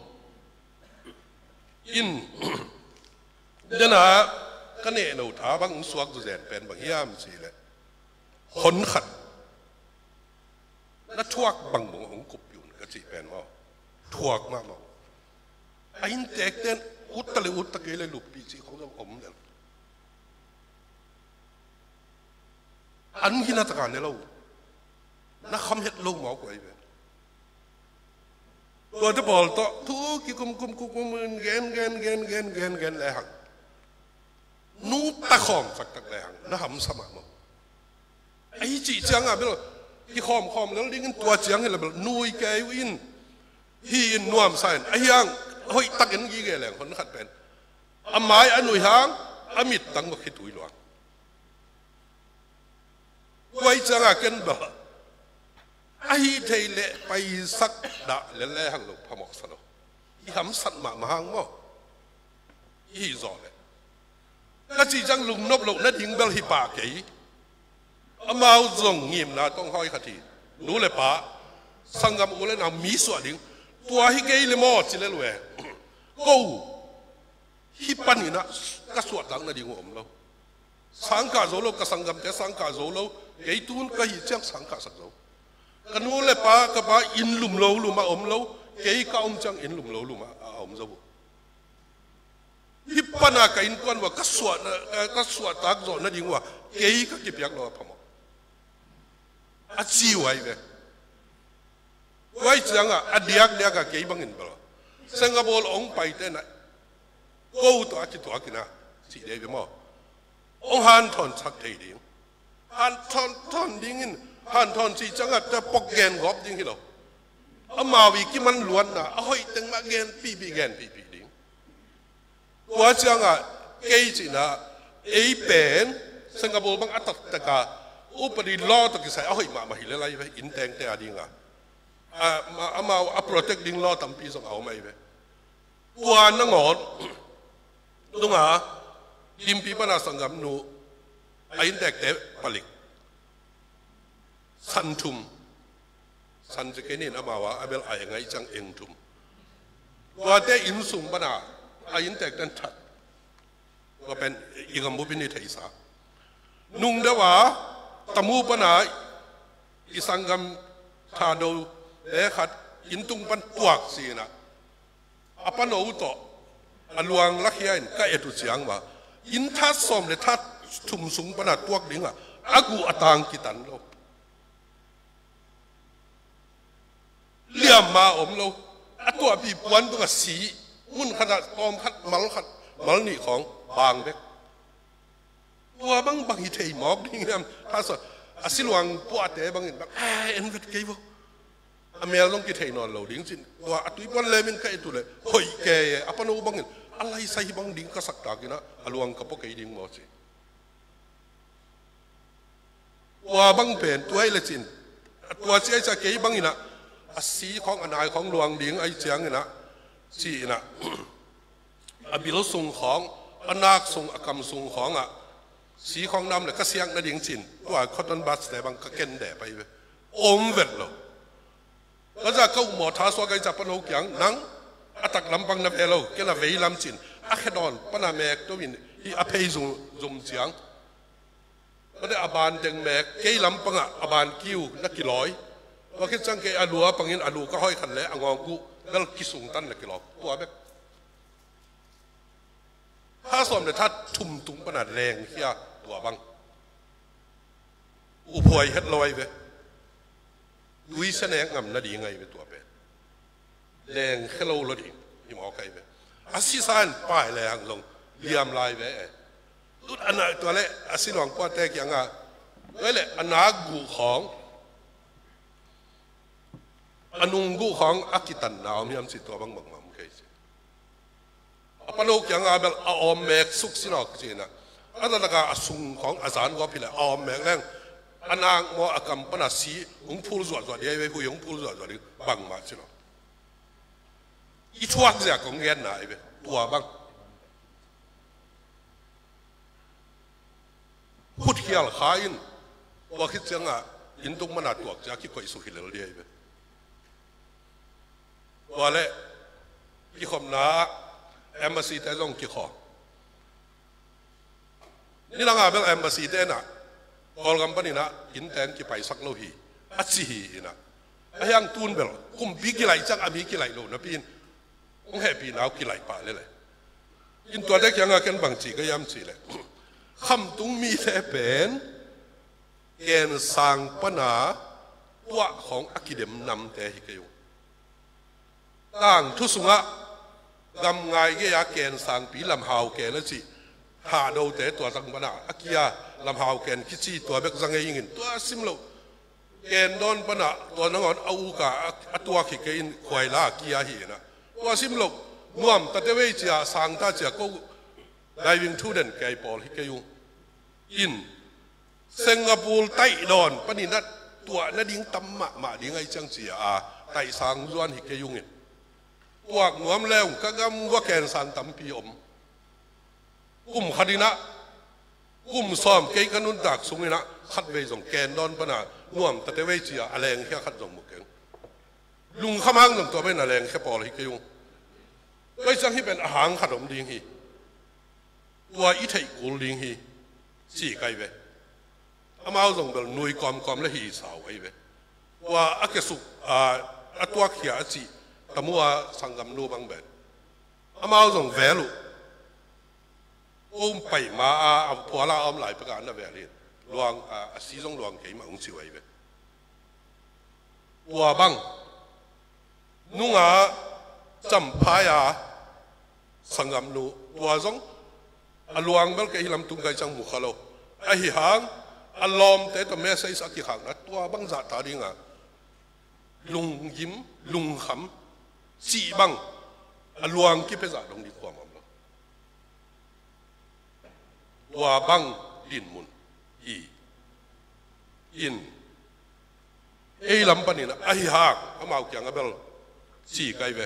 อินเดน่าก็เนี่ยหนูท้าบังสวกจุเซนเป็นบางยามสิเลยขนขัดนัดทวกบังบงของกบอยู่ก็สิเป็นว่าทวกมากมั้งไอ้อินเตกเต้นอุตตะเลยอุตตะเกเลยหลุดปีจีของเราอมเนี่ยอันที่นักการเนี่ยเรานักคำเห็ดลงหมอกไว้เลยตัวที่บอกต่อทุกกี่กุมกุมกุมกุมเกนเกนเกนเกนเกนเกนเลยหังนู้ตะขอมสักตักเลยหังน่าหำสมัครมั้งไอ้จีเจียงอ่ะเป็นที่ขอมขอมแล้วดิ้งตัวเจียงเห็นแล้วนุยแกวินฮีนนวมใส่ไอ้ยังเฮ้ยตักกันยี่แกแหล่งคนขัดเป็นอาไม้อันนุยหางอามิดตั้งว่าคิดตุยหลวงไว้จังอ่ะกันบ่ไอ้เทเลไปสักดะเล่นเล่หังลงพมอกสนอที่ทำสัตว์หมามาหังมั้งอีจอเลยก็จีจังลุงนบลุงนั่นยิงเบลฮิปาเกยอามาจงเงียบนะต้องห้อยขัดทีรู้เลยปะสังกัมอุเลนามีส่วนดิ้งตัวฮิเกยเลยมั้งจิเลลเวกูฮิปันนี่นะก็สวดดังนั่นดิ้งหัวผมเราสังกัดโจโลก็สังกัมแต่สังกัดโจโลเกยตุนก็ฮิเจ้าสังกัดสักโจกันนู้นเลยป้ากับป้าอินลุมโลลุมาอมโลเกี่ยก้าอมจังอินลุมโลลุมาอมเจ้าฮิปปนากับอินกวนว่ากัสวดกัสวดตากโจนั่นยิงว่าเกี่ยก็เก็บยักษ์เราพมอาชีไว้เว้ไว้จังอ่ะอดียกเดียกเกี่ยบังอินเปล่าสิงคโปร์องไปเต้นนะกูตัวอาชีตัวกินนะสิเดียวมั้งองฮันทอนชักเทียดิ้งฮันทอนทอนดิ้งฮันทอนสิจังอ่ะจะปกแกนกอบดิ้งที่เราอามาวิกิมันล้วนนะเอาให้ตึงมาแกนปีปีแกนปีปีดิ้งว่าจังอ่ะเกยจินะไอ้เป็นสิงคโปร์บางอัตตะกาอุปนิล้อตะกี้ใส่เอาให้มามาหิเลไลไปอินแตงแต่อดิ้งอ่ะอ่ามาอามาอัปโปรเทคดิ้งล้อตั้มปีส่งเอาไม่ไปว่านั่งงอนตรงอ่ะลิมปีปนาสังกัมนูไอ้อินแตกเตะผลิตสันทุมสันจะเกนี่นะมาว่าอาเบลไอ้ไงจังเองทุมว่าแต่อินสุงปนาไอ้อินแตกนั้นทัดว่าเป็นอีกมุบินิเทศานุ่งเดว่าตมูปนาอิสังกัมทาโดเอขัดอินตุงปันตัวสินะอปันโอโตอลวงลักยันก็เอตุเสียงว่าอินทัดสมเลยทัดทุ่มสูงปนัดตัวดิ้งอ่ะอากูอตังกิตันโลเลี่ยมมาอมโลอัตัวปีปวนตัวสีมุ่นขนาดตอมขัดมัลขัดมัลนี่ของบางเด็กตัวบางบางฮิตเฮมอบดิ้งเนี่ยถ้าสอาศิลวังปวดแต่บางอย่างบางเอ็นเวทเกี่ยวอเมริกาต้องกินเฮนอนโลดิ้งสิตัวอัตุยปวนเลยมันก็ไอตัวเลยเฮ้ยแกอปนโอบางอย่างอะไรใส่บางดิ้งก็สักตากินะอลวงกับพวกไอดิ้งหมดสิตัวบางเป็นตัวไอเลจินตัวเสียจะเกี่ยบางอย่างนะสีของอนายของหลวงดิ้งไอเจียงนะสีนะอบิลส่งของอนาคส่งอกรรมส่งของอ่ะสีของน้ำเนี่ยก็เสียงนั่นดิ้งจินว่าคอตันบัสแต่บางก็เก่นแดดไปเว้ยอมเวทเลยก็จะเข้าหมอท้าสวากันจับปนกอย่างนังอัตักลำบังนับเอโลเกล้าเวลำจินอาแค่ดอนปนาเมกตัววินที่อภัยส่งส่งเสียงก็ได้อบานเต็งเมกเกลำปังอ่ะอบานกิ้วนักกี่ร้อยว่าคิดจังเกอลัวปังยินอลัวก็ห้อยขันเลยอ่างงกูแล้วกิสุงตันเลยกี่ร้อยตัวแบบถ้าสมเด็จทัดทุ่มตุ้งปนาแรงเฮียตัวบังอุปวยเฮ็ดลอยเว้ยดุยแสดงงำนาดีไงเป็นตัวเป็นแรงแค่เราละดิยิ่งออกไกลเว้ยอาศิสานป้ายแรงลงเลียมลายเว้ยลุดอันนั้นตัวเล่อาศิหลวงป้าแตกยังอ่ะเว้ยเลยอันนักกูของอนุงูของอากิตันนาวมีอันสิตัวบังบังมังเคยสิอปนกยังอาเบลอาอมเมกสุกสินอกจีน่ะอันนั้นก็อาสุงของอาจารย์ว่าพี่แหละอาอมเมกแรงอันนางมัวอากรรมปนัสสีหงพูดสวดสวดเดี๋ยวไปคุยหงพูดสวดสวดบังมาสิเนาะอีทวักจากของเงินไหนไปตัวบังพูดเขียลขายอินว่าคิดจังอ่ะอินตุงมันหนาตัวจากที่คอยสุขิเลเดียไปว่าเละกี่คำนาเอมบาซีแต่ต้องกี่ข้อนี่นางอาเบลเอมบาซีแต่น่ะกอลกัมปนีนะอินแตนกี่ไปสักโลหีอัจฉีนะไอ้ยังตูนเบลกุมปีกี่ไหลจักอามีกี่ไหลโลนะพี่คงแฮปปี้นาวกี่ไหลป่าเลยเลยอินตัวเด็กยังอาเกันบางจีก็ย้ำจีเลยคำตุงมีแต่เป็นเกณฑ์สังปนาตัวของอักิเดมนำแต่ฮิกยุต่างทุสุงะกำไงก็อยากเกณฑ์สังปีลำหาวเกณฑ์นั่นสิหาดูแต่ตัวสังปนาอักยาลำหาวเกณฑ์คิดซีตัวเบกสังเงินตัวซิมโลเกณฑ์โดนปนาตัวนังอ่อนเอาอุกาตัวขิกเกณฑ์ควายลากิยาหีนะตัวซิมโลน่วมตัดเวจียสังตาเจียก็ได้วิ่งทูเด่นไกปอลฮิกยุอินสิงคโปร์ไต้ดอนปนินัดตัวนัดดิ้งตั้มมามาดิ้งไอจังเสียอาไต้สังจวนฮิกยุงอินตัวหนวมแล้วก็กำว่าแกนสันตั้มปีอมกุ่มคดีนะกุ่มซ้อมเกี่ยกันนุนดักสุงนะขัดเวส่งแกนดอนปนาน่วมตัดเวจียอะไรแค่ขัดส่งมุกเก่งลุงขมังส่งตัวเป็นอะไรแค่ปอลฮิกยุงก็จังที่เป็นอาหารขนมดิ้งฮีตัวอีไทยกูดิ้งฮีสี่ไกเวอามาส่งเป็นนุยกอมกอมและฮีสาวไอเวว่าอักษุอ่าตัวเขียจีตมัวสังกัมนูบังเบนอามาส่งเวลุอุ้มไปมาอาพัวลาอมหลายประการนะเวลีหลวงอ่าสีจงหลวงเกี่ยมาองค์สิวไอเวว่าบังนุ่งอาจำพายาสังกัมนูว่าจงอลวงเบลเกฮิลำตุงไกจังมุขโลไอหิฮังอลอมแต่ตัวเมสไซสักกี่ครั้งนะตัวบังจัดตาดิงะลุงยิ้มลุงขำสีบังอลวงกี่เป็นจัดลงดีกว่ามั้งตัวบังดินมุนอีอินไอลำปนินะไอหิฮังอามาเกี่ยงกับเบลสีไกเว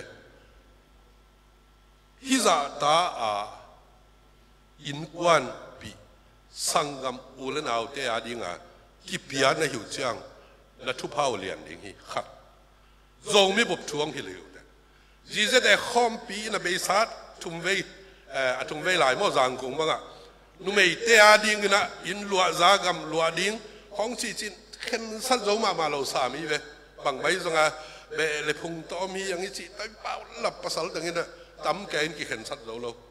ฮิจัดตาอาอินกวนปีสังกัมอุลนาวเตอาดิงากิปยาในหิวจังและทุพาวเลียนดิงฮีขัดทรงมีบบช่วงที่เหลือจีเจแต่ข้อมปีนเบสัดทุ่มเวเอ่อทุ่มเวหลายมั่วสังคงบ้างอ่ะนุ่มเตอาดิงนะอินลัวซากัมลัวดิงของจีจินเข็นสันโจมามาเราสามีเวบางใบสังอ่ะ bè lệ phung to mi yang chỉ tay bao lập pasal tầng này tắm cái cái khen sắt dầu lâu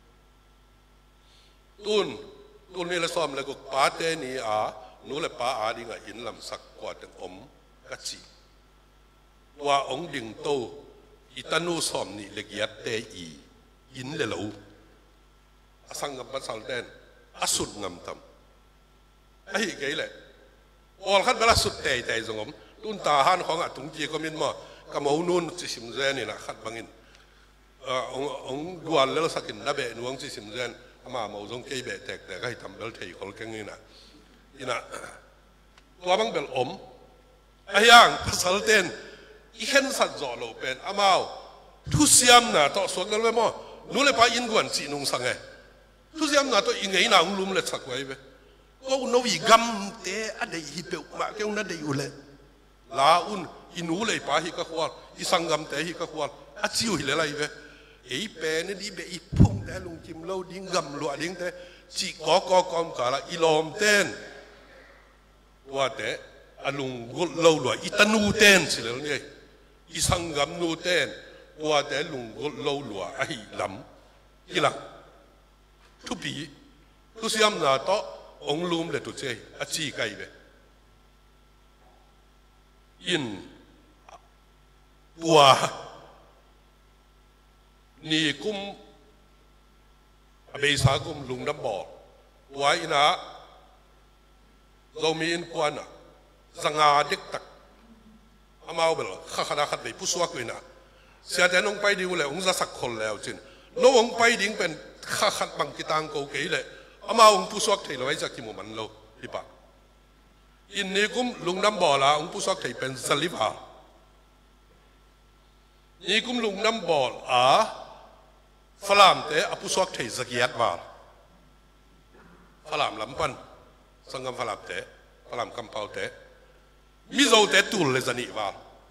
tuôn tuôn này là xóm là cuộc phá tê ni à nô là phá à đi ngay in làm sắc quả từng ống cắt chỉ qua ống đình tô itanu xóm ni lệ giat tê i in lệ lâu sang ngầm pasal tên asut ngầm thầm ấy cái lệ all khát bela sut tê tê giống ống tuôn ta han khó ngã tung chi có miên mò cầm ống nôn chỉ sim gen này là khát bangin ông ông đoàn lỡ sakin đã bẹ nuông chỉ sim gen mà màu giống cây bẹ tẹtแต่ก็ให้ทำเบลทีคนกันนี่นะนี่นะตัวบังเบลอมไอ้ยังภาษาเต้นอีเห็นสัตว์จ่อโลเป็นอามาทุเสียมนะต่อสวกกันไว้มั้งนู้นเลยไปอินกวนจีนุงสังไงทุเสียมนะต่ออินไงนะอุ้งลุมเลยสักไว้เว้ก็อุ้นวิกัมเตะอะไรฮิเปอมาเกี่ยวนั่นได้อยู่เลยลาอุ้นอินูเลยไปฮิกะขวานอีสังกัมเตะฮิกะขวานอาจิวฮิเลอะไรเว้ไอ้เปนี่ดีเบอีพุ่งแต่ลุงจิมเล่าดิ้งกำลัวดิ้งแต่จีก็ก็กอมกาละอีลอมเต้นว่าแต่อลุงกุเล่าลัวอีตันูเต้นสิเลยเนี่ยอีสังกัมนูเต้นว่าแต่ลุงกุเล่าลัวไอ้ลำอีหลังทุกปีทุกสิ่งน่ะต่อองลุมเลยตุเจอาจีไกเบอินว่านี่กุมอเบสากุมลุงน้ำบ่อไว้นะเรามีอินกวนอ่ะสังอาเด็กตักอามาเอาไปหรอข้าขนาดขัดไปผู้สวกเลยนะเสียแต่น้องไปดิวเลยองค์จะสักคนแล้วจินน้องไปดิ้งเป็นข้าขัดบังกิตังโกเกยเลยอามาองค์ผู้สวกเทเราไว้จากกิโมมันเราพี่ปะอินนี่กุมลุงน้ำบ่อละองค์ผู้สวกเทเป็นสลิปานี่กุมลุงน้ำบ่ออ่ะฝรั่งเตะอภิสวกเทสกียดมาฝรั่งลำพันสังกัมฝรั่งเตะฝรั่งกำเปาเตะมิโซเตะตุลเลยสนิวา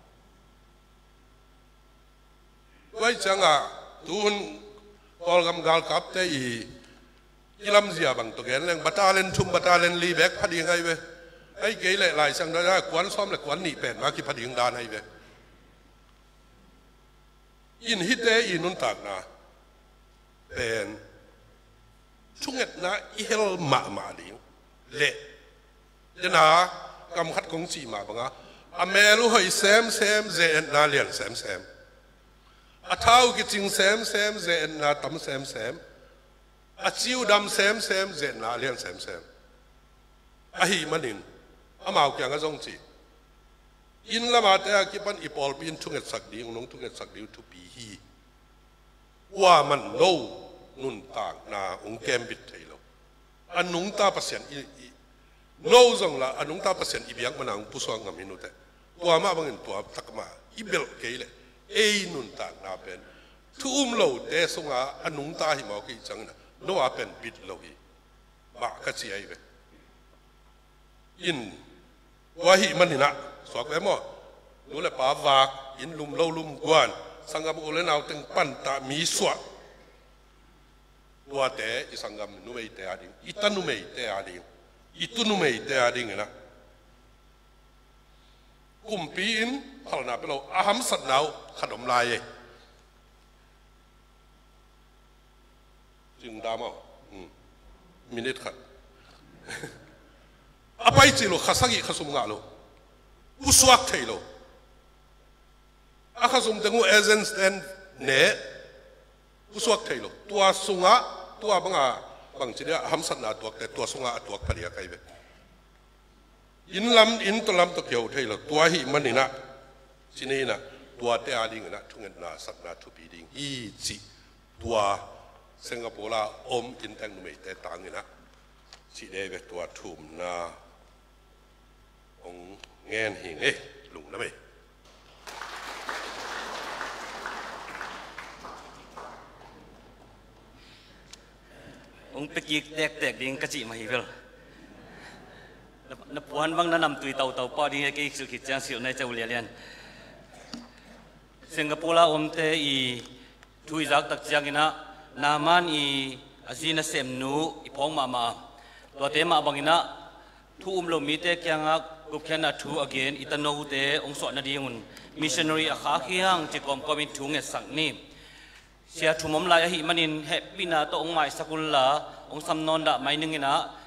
ไว้จังอ่ะตุนกอลกำกาลกับเตะอีอีลำเสียบังตัวแกนเรื่องบัตาเลนชุมบัตาเลนลีแบกพัดยังไงเว้ไอ้เกย์เลยลายสังได้กวนซ้อมเลยกวนหนีเป็นมาคิดพัดยังดานไงเว้อินฮิตเตอินนุนตากนะเป็นช่วงนั้นอีเฮลมามาดิงเละจะนะกำคัดของจีมาบังอ่ะอเมรุให้แซมแซมเจนนาเลียนแซมแซมอาเท้ากิจิงแซมแซมเจนนาตั้มแซมแซมอาจิวดำแซมแซมเจนนาเลียนแซมแซมอาฮีมันนินอามาเอาแกงกระจงจีอินละมาแต่กิปันอีปอลปีนทุ่งเอ็ดสักดิงน้องทุ่งเอ็ดสักดิวทุปีฮีว่ามันโลนุนต่างนาองแกมบิดไทยเราอันนุงตาเปอร์เซ็นต์อีโลจังละอันนุงตาเปอร์เซ็นต์อีเบียงมันangผู้สวงงามินุเตตัวมาบางเงินตัวตักมาอีเบลเกยเลยเอ้นุนต่างนาเป็นทุ่มโลเตสงอาอันนุงตาหิมเอากี่จังนะโลอาเป็นบิดโลกีบากระเจียไปอินว่าหิมันนี่นะสวกแบบมั้งรู้เลยป่าวากอินลุมโลลุมกวนสังกัมอุเลนเอาตึงปั้นตามีสวดว่าแต่อีสังกัมนุ่มเตะดิ่งอีตันนุ่มเตะดิ่งอีตุนุ่มเตะดิ่งนะกุมปีนพลังนาเปล่าอาหารสัตว์หนาวขนมลายจึงดามอ่ะมินิทขัดอาไปจิโลข้าสักอีข้าสมงาโลอุสวักเทโลอาข้าสมตึงว่าเอเจนส์เดนเน่อุสวักเทโลตัวสงาตัวบังอาบางทีเนี่ยห้ามสัตว์หนาตัวแต่ตัวสงาตัวผลิตใครเว้อินลำอินตัวลำตัวเกี่ยวเทโลตัวหิมันนี่นะที่นี่นะตัวเตะดิ่งนะทุ่งเงินนาสัตว์นาทุบีดิ่งอีจีตัวสิงคโปร์ละอมอินแตงนุ่มเตะต่างนี่นะที่ได้เป็นตัวทุ่มนาองเงินหิงเอ๊ะลุงนะไหมองไปกีแตกแตกดิ่งกระจิมาอีกแล้วนับวันบางนั้นนำตุยเต่าเต่าปอดิ่งให้กี่สุขิจางสิวในเจ้าเลียนสิงคโปร์ละอมเตอีทุยจักตักจางกินะนามันอีอาซีนัสเซมนูอีพองมามาตัวเตมาบางกินะทุ่มลมมีเตแกงกกุบแค่นาทูอเกนอิตาโนเตองสอนนาดีงุนมิชชันนารีอาคาเคียงจิกอมกอมินทุงเงสังนี่เสียทุมมลายหิมันินเฮปินาโตองไม้สกุลลาองซัมนอนดะไม่นึงนะ